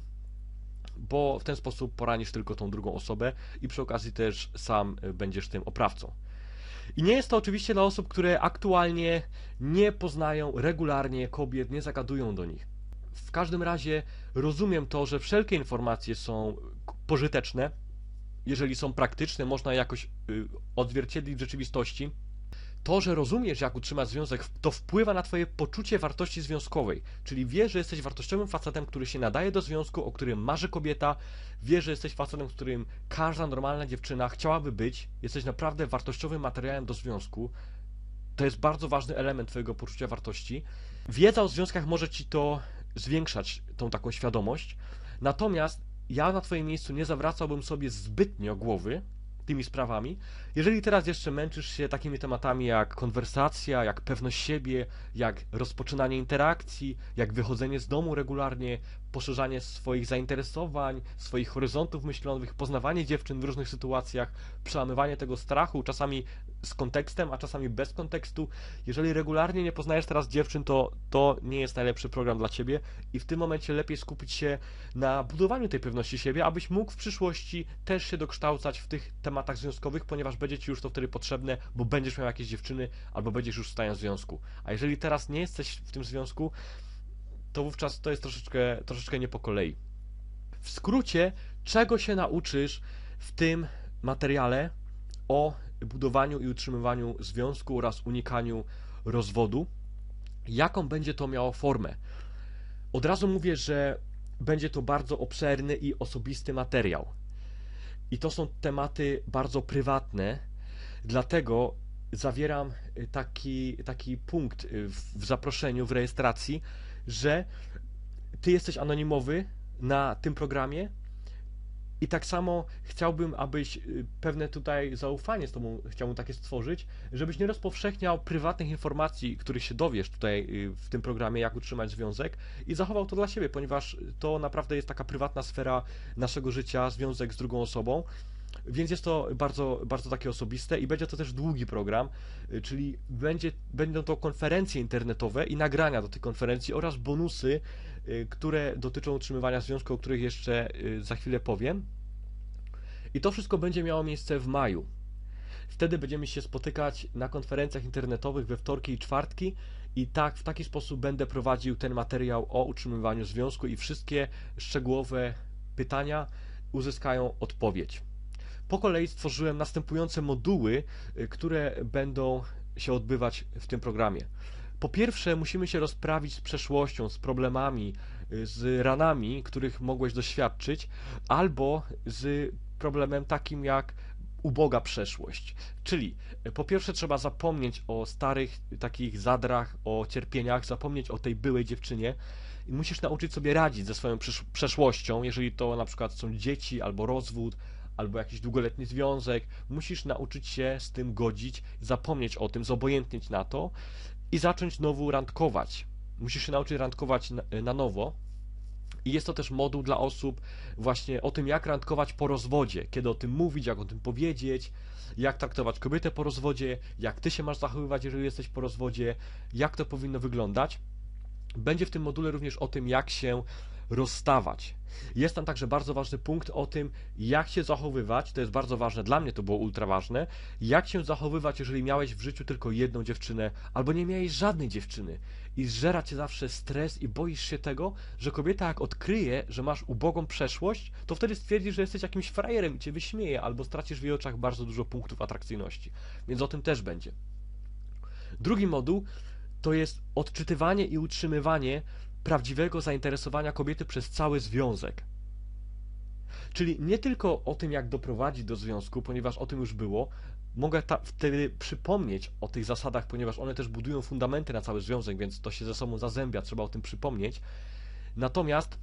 bo w ten sposób poranisz tylko tą drugą osobę i przy okazji też sam będziesz tym oprawcą. I nie jest to oczywiście dla osób, które aktualnie nie poznają regularnie kobiet, nie zagadują do nich. W każdym razie rozumiem to, że wszelkie informacje są pożyteczne, jeżeli są praktyczne, można je jakoś odzwierciedlić w rzeczywistości. To, że rozumiesz, jak utrzymać związek, to wpływa na twoje poczucie wartości związkowej, czyli wiesz, że jesteś wartościowym facetem, który się nadaje do związku, o którym marzy kobieta, wiesz, że jesteś facetem, z którym każda normalna dziewczyna chciałaby być, jesteś naprawdę wartościowym materiałem do związku. To jest bardzo ważny element twojego poczucia wartości. Wiedza o związkach może ci to zwiększać, tą taką świadomość, natomiast ja na twoim miejscu nie zawracałbym sobie zbytnio głowy tymi sprawami. Jeżeli teraz jeszcze męczysz się takimi tematami jak konwersacja, jak pewność siebie, jak rozpoczynanie interakcji, jak wychodzenie z domu regularnie, poszerzanie swoich zainteresowań, swoich horyzontów myślowych, poznawanie dziewczyn w różnych sytuacjach, przełamywanie tego strachu, czasami z kontekstem, a czasami bez kontekstu. Jeżeli regularnie nie poznajesz teraz dziewczyn, to to nie jest najlepszy program dla ciebie i w tym momencie lepiej skupić się na budowaniu tej pewności siebie, abyś mógł w przyszłości też się dokształcać w tych tematach związkowych, ponieważ będzie ci już to wtedy potrzebne, bo będziesz miał jakieś dziewczyny albo będziesz już w stanie związku. A jeżeli teraz nie jesteś w tym związku, to wówczas to jest troszeczkę, troszeczkę nie po kolei. W skrócie, czego się nauczysz w tym materiale o budowaniu i utrzymywaniu związku oraz unikaniu rozwodu? Jaką będzie to miało formę? Od razu mówię, że będzie to bardzo obszerny i osobisty materiał. I to są tematy bardzo prywatne, dlatego zawieram taki, taki punkt w zaproszeniu, w rejestracji, że ty jesteś anonimowy na tym programie i tak samo chciałbym, abyś pewne tutaj zaufanie z tobą chciałbym takie stworzyć, żebyś nie rozpowszechniał prywatnych informacji, których się dowiesz tutaj w tym programie, jak utrzymać związek i zachował to dla siebie, ponieważ to naprawdę jest taka prywatna sfera naszego życia, związek z drugą osobą. Więc jest to bardzo, bardzo takie osobiste i będzie to też długi program, czyli będzie, będą to konferencje internetowe i nagrania do tych konferencji oraz bonusy, które dotyczą utrzymywania związku, o których jeszcze za chwilę powiem. I to wszystko będzie miało miejsce w maju. Wtedy będziemy się spotykać na konferencjach internetowych we wtorki i czwartki i tak w taki sposób będę prowadził ten materiał o utrzymywaniu związku i wszystkie szczegółowe pytania uzyskają odpowiedź. Po kolei stworzyłem następujące moduły, które będą się odbywać w tym programie. Po pierwsze, musimy się rozprawić z przeszłością, z problemami, z ranami, których mogłeś doświadczyć, albo z problemem takim jak uboga przeszłość. Czyli po pierwsze trzeba zapomnieć o starych takich zadrach, o cierpieniach, zapomnieć o tej byłej dziewczynie i musisz nauczyć sobie radzić ze swoją przeszłością, jeżeli to na przykład są dzieci, albo rozwód, albo jakiś długoletni związek, musisz nauczyć się z tym godzić, zapomnieć o tym, zobojętnieć na to i zacząć znowu randkować. Musisz się nauczyć randkować na, na nowo. I jest to też moduł dla osób właśnie o tym, jak randkować po rozwodzie, kiedy o tym mówić, jak o tym powiedzieć, jak traktować kobietę po rozwodzie, jak ty się masz zachowywać, jeżeli jesteś po rozwodzie, jak to powinno wyglądać. Będzie w tym module również o tym, jak się rozstawać. Jest tam także bardzo ważny punkt o tym, jak się zachowywać, to jest bardzo ważne, dla mnie to było ultra ważne, jak się zachowywać, jeżeli miałeś w życiu tylko jedną dziewczynę, albo nie miałeś żadnej dziewczyny i zżera cię zawsze stres i boisz się tego, że kobieta jak odkryje, że masz ubogą przeszłość, to wtedy stwierdzi, że jesteś jakimś frajerem i cię wyśmieje, albo stracisz w jej oczach bardzo dużo punktów atrakcyjności, więc o tym też będzie. Drugi moduł to jest odczytywanie i utrzymywanie prawdziwego zainteresowania kobiety przez cały związek. Czyli nie tylko o tym, jak doprowadzić do związku, ponieważ o tym już było, mogę ta, wtedy przypomnieć o tych zasadach, ponieważ one też budują fundamenty na cały związek, więc to się ze sobą zazębia, trzeba o tym przypomnieć. Natomiast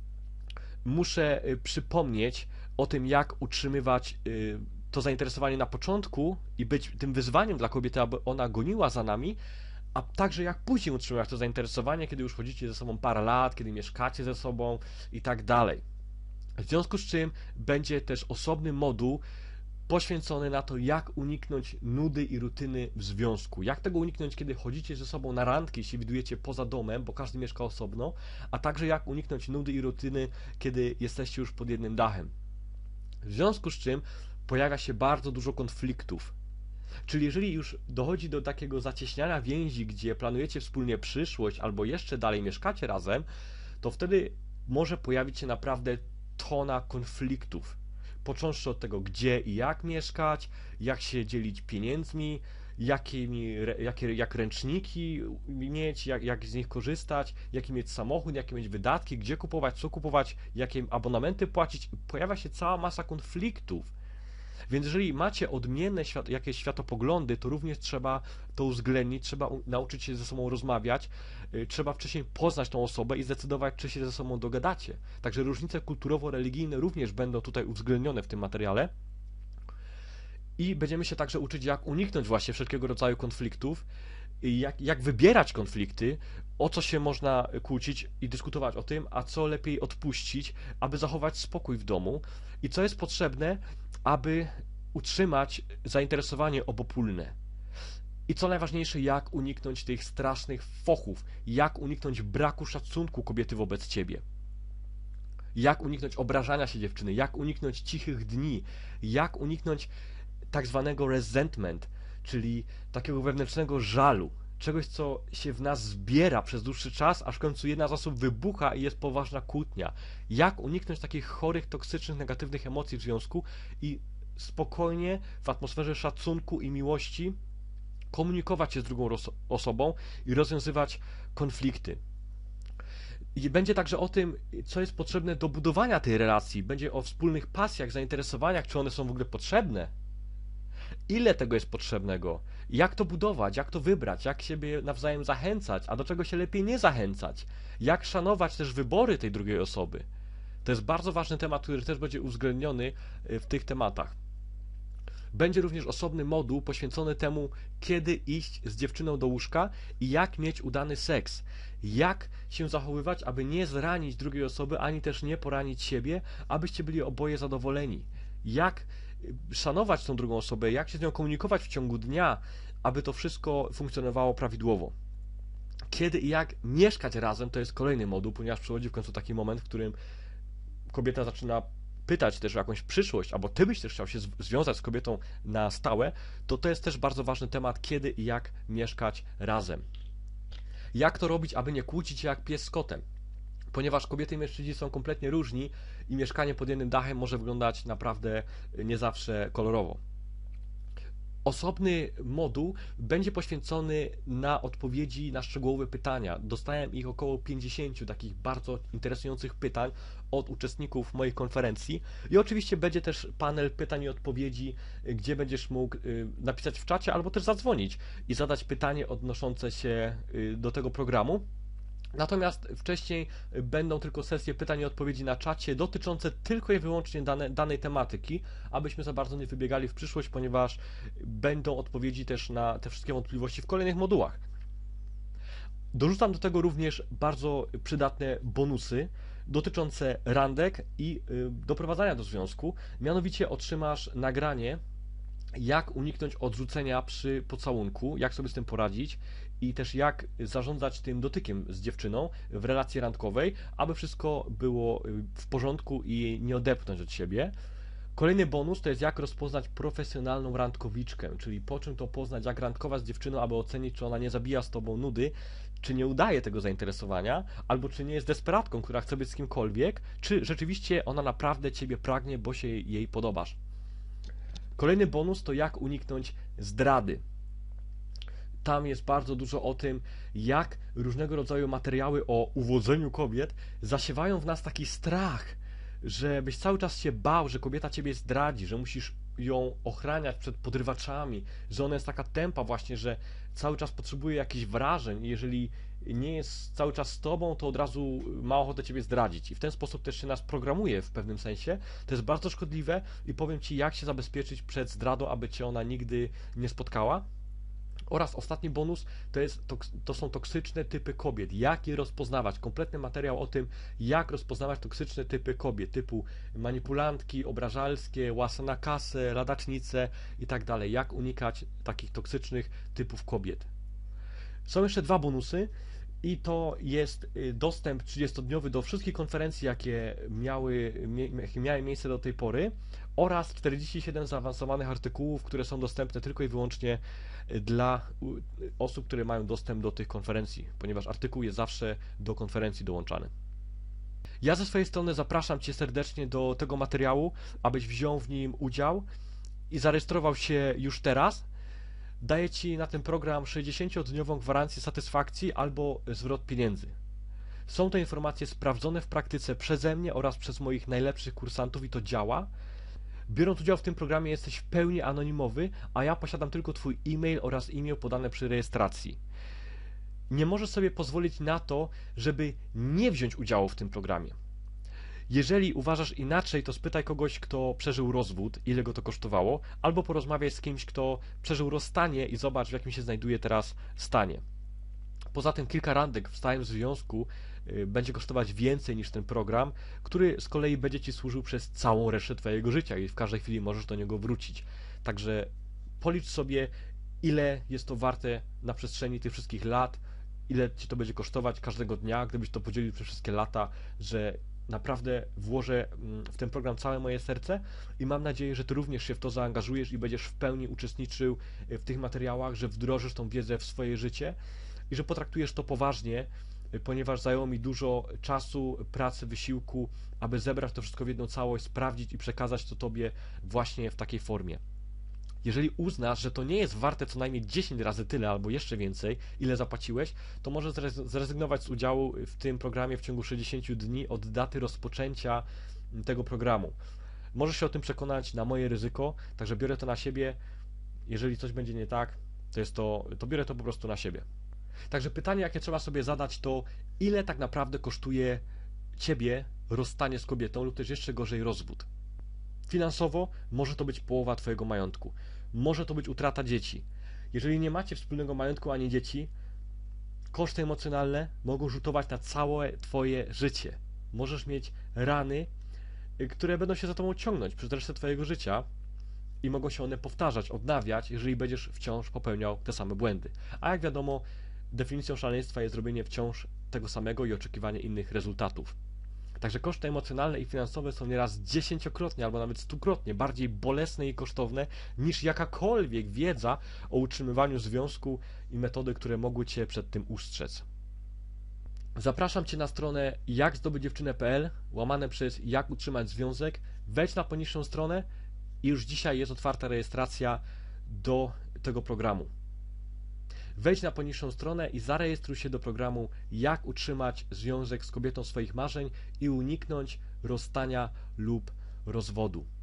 muszę przypomnieć o tym, jak utrzymywać to zainteresowanie na początku i być tym wyzwaniem dla kobiety, aby ona goniła za nami, a także jak później utrzymywać to zainteresowanie, kiedy już chodzicie ze sobą parę lat, kiedy mieszkacie ze sobą i tak dalej. W związku z czym będzie też osobny moduł poświęcony na to, jak uniknąć nudy i rutyny w związku. Jak tego uniknąć, kiedy chodzicie ze sobą na randki, się widujecie poza domem, bo każdy mieszka osobno, a także jak uniknąć nudy i rutyny, kiedy jesteście już pod jednym dachem. W związku z czym pojawia się bardzo dużo konfliktów. Czyli jeżeli już dochodzi do takiego zacieśniania więzi, gdzie planujecie wspólnie przyszłość albo jeszcze dalej mieszkacie razem, to wtedy może pojawić się naprawdę tona konfliktów. Począwszy od tego, gdzie i jak mieszkać, jak się dzielić pieniędzmi, jakimi, jakie, jak ręczniki mieć, jak, jak z nich korzystać, jaki mieć samochód, jakie mieć wydatki, gdzie kupować, co kupować, jakie abonamenty płacić. Pojawia się cała masa konfliktów. Więc jeżeli macie odmienne świat, jakieś światopoglądy, to również trzeba to uwzględnić, trzeba nauczyć się ze sobą rozmawiać, yy, trzeba wcześniej poznać tą osobę i zdecydować, czy się ze sobą dogadacie. Także różnice kulturowo-religijne również będą tutaj uwzględnione w tym materiale. I będziemy się także uczyć, jak uniknąć właśnie wszelkiego rodzaju konfliktów, jak, jak wybierać konflikty, o co się można kłócić i dyskutować o tym, a co lepiej odpuścić, aby zachować spokój w domu i co jest potrzebne, aby utrzymać zainteresowanie obopólne. I co najważniejsze, jak uniknąć tych strasznych fochów, jak uniknąć braku szacunku kobiety wobec ciebie. Jak uniknąć obrażania się dziewczyny, jak uniknąć cichych dni, jak uniknąć tak zwanego resentment, czyli takiego wewnętrznego żalu, czegoś, co się w nas zbiera przez dłuższy czas, aż w końcu jedna z osób wybucha i jest poważna kłótnia. Jak uniknąć takich chorych, toksycznych, negatywnych emocji w związku i spokojnie, w atmosferze szacunku i miłości komunikować się z drugą osobą i rozwiązywać konflikty. I będzie także o tym, co jest potrzebne do budowania tej relacji. Będzie o wspólnych pasjach, zainteresowaniach, czy one są w ogóle potrzebne. Ile tego jest potrzebnego? Jak to budować? Jak to wybrać? Jak siebie nawzajem zachęcać? A do czego się lepiej nie zachęcać? Jak szanować też wybory tej drugiej osoby? To jest bardzo ważny temat, który też będzie uwzględniony w tych tematach. Będzie również osobny moduł poświęcony temu, kiedy iść z dziewczyną do łóżka i jak mieć udany seks. Jak się zachowywać, aby nie zranić drugiej osoby, ani też nie poranić siebie, abyście byli oboje zadowoleni. Jak szanować tą drugą osobę, jak się z nią komunikować w ciągu dnia, aby to wszystko funkcjonowało prawidłowo. Kiedy i jak mieszkać razem, to jest kolejny moduł, ponieważ przychodzi w końcu taki moment, w którym kobieta zaczyna pytać też o jakąś przyszłość, albo ty byś też chciał się związać z kobietą na stałe, to to jest też bardzo ważny temat, kiedy i jak mieszkać razem. Jak to robić, aby nie kłócić się jak pies z kotem? Ponieważ kobiety i mężczyźni są kompletnie różni i mieszkanie pod jednym dachem może wyglądać naprawdę nie zawsze kolorowo. Osobny moduł będzie poświęcony na odpowiedzi na szczegółowe pytania. Dostałem ich około pięćdziesiąt takich bardzo interesujących pytań od uczestników mojej konferencji i oczywiście będzie też panel pytań i odpowiedzi, gdzie będziesz mógł napisać w czacie albo też zadzwonić i zadać pytanie odnoszące się do tego programu. Natomiast wcześniej będą tylko sesje pytań i odpowiedzi na czacie dotyczące tylko i wyłącznie dane, danej tematyki, abyśmy za bardzo nie wybiegali w przyszłość, ponieważ będą odpowiedzi też na te wszystkie wątpliwości w kolejnych modułach. Dorzucam do tego również bardzo przydatne bonusy dotyczące randek i doprowadzania do związku. Mianowicie otrzymasz nagranie, jak uniknąć odrzucenia przy pocałunku, jak sobie z tym poradzić i też jak zarządzać tym dotykiem z dziewczyną w relacji randkowej, aby wszystko było w porządku i nie odepchnąć od siebie. Kolejny bonus to jest jak rozpoznać profesjonalną randkowiczkę, czyli po czym to poznać, jak randkować z dziewczyną, aby ocenić, czy ona nie zabija z tobą nudy, czy nie udaje tego zainteresowania, albo czy nie jest desperatką, która chce być z kimkolwiek, czy rzeczywiście ona naprawdę ciebie pragnie, bo się jej podobasz. Kolejny bonus to jak uniknąć zdrady. Tam jest bardzo dużo o tym, jak różnego rodzaju materiały o uwodzeniu kobiet zasiewają w nas taki strach, żebyś cały czas się bał, że kobieta ciebie zdradzi, że musisz ją ochraniać przed podrywaczami, że ona jest taka tępa właśnie, że cały czas potrzebuje jakichś wrażeń i jeżeli nie jest cały czas z tobą, to od razu ma ochotę ciebie zdradzić i w ten sposób też się nas programuje w pewnym sensie. To jest bardzo szkodliwe i powiem ci, jak się zabezpieczyć przed zdradą, aby cię ona nigdy nie spotkała. Oraz ostatni bonus to, jest, to są toksyczne typy kobiet. Jak je rozpoznawać? Kompletny materiał o tym, jak rozpoznawać toksyczne typy kobiet, typu manipulantki, obrażalskie, łasa na kasę, ladacznice i tak dalej. Jak unikać takich toksycznych typów kobiet. Są jeszcze dwa bonusy i to jest dostęp trzydziestodniowy do wszystkich konferencji, jakie miały, jakie miały miejsce do tej pory oraz czterdzieści siedem zaawansowanych artykułów, które są dostępne tylko i wyłącznie dla osób, które mają dostęp do tych konferencji, ponieważ artykuł jest zawsze do konferencji dołączany. Ja ze swojej strony zapraszam Cię serdecznie do tego materiału, abyś wziął w nim udział i zarejestrował się już teraz. Daję Ci na ten program sześćdziesięciodniową gwarancję satysfakcji albo zwrot pieniędzy. Są to informacje sprawdzone w praktyce przeze mnie oraz przez moich najlepszych kursantów i to działa. Biorąc udział w tym programie jesteś w pełni anonimowy, a ja posiadam tylko Twój e-mail oraz e-mail podane przy rejestracji. Nie możesz sobie pozwolić na to, żeby nie wziąć udziału w tym programie. Jeżeli uważasz inaczej, to spytaj kogoś, kto przeżył rozwód, ile go to kosztowało, albo porozmawiaj z kimś, kto przeżył rozstanie i zobacz, w jakim się znajduje teraz stanie. Poza tym kilka randek w stałym związku będzie kosztować więcej niż ten program, który z kolei będzie Ci służył przez całą resztę Twojego życia i w każdej chwili możesz do niego wrócić. Także policz sobie, ile jest to warte na przestrzeni tych wszystkich lat, ile Ci to będzie kosztować każdego dnia, gdybyś to podzielił przez wszystkie lata, że naprawdę włożę w ten program całe moje serce i mam nadzieję, że Ty również się w to zaangażujesz i będziesz w pełni uczestniczył w tych materiałach, że wdrożysz tą wiedzę w swoje życie i że potraktujesz to poważnie, ponieważ zajęło mi dużo czasu, pracy, wysiłku, aby zebrać to wszystko w jedną całość, sprawdzić i przekazać to Tobie właśnie w takiej formie. Jeżeli uznasz, że to nie jest warte co najmniej dziesięć razy tyle albo jeszcze więcej, ile zapłaciłeś, to możesz zrezygnować z udziału w tym programie w ciągu sześćdziesięciu dni od daty rozpoczęcia tego programu. Możesz się o tym przekonać na moje ryzyko, także biorę to na siebie. Jeżeli coś będzie nie tak, to jest to, to biorę to po prostu na siebie. Także pytanie, jakie trzeba sobie zadać, to ile tak naprawdę kosztuje Ciebie rozstanie z kobietą lub też jeszcze gorzej rozwód. Finansowo może to być połowa Twojego majątku. Może to być utrata dzieci. Jeżeli nie macie wspólnego majątku ani dzieci, koszty emocjonalne mogą rzutować na całe Twoje życie. Możesz mieć rany, które będą się za Tobą ciągnąć przez resztę Twojego życia i mogą się one powtarzać, odnawiać, jeżeli będziesz wciąż popełniał te same błędy. A jak wiadomo, definicją szaleństwa jest robienie wciąż tego samego i oczekiwanie innych rezultatów. Także koszty emocjonalne i finansowe są nieraz dziesięciokrotnie albo nawet stukrotnie bardziej bolesne i kosztowne niż jakakolwiek wiedza o utrzymywaniu związku i metody, które mogły Cię przed tym ustrzec. Zapraszam Cię na stronę jak zdobyć dziewczynę kropka p l, łamane przez jak utrzymać związek. Wejdź na poniższą stronę i już dzisiaj jest otwarta rejestracja do tego programu. Wejdź na poniższą stronę i zarejestruj się do programu jak utrzymać związek z kobietą swoich marzeń i uniknąć rozstania lub rozwodu.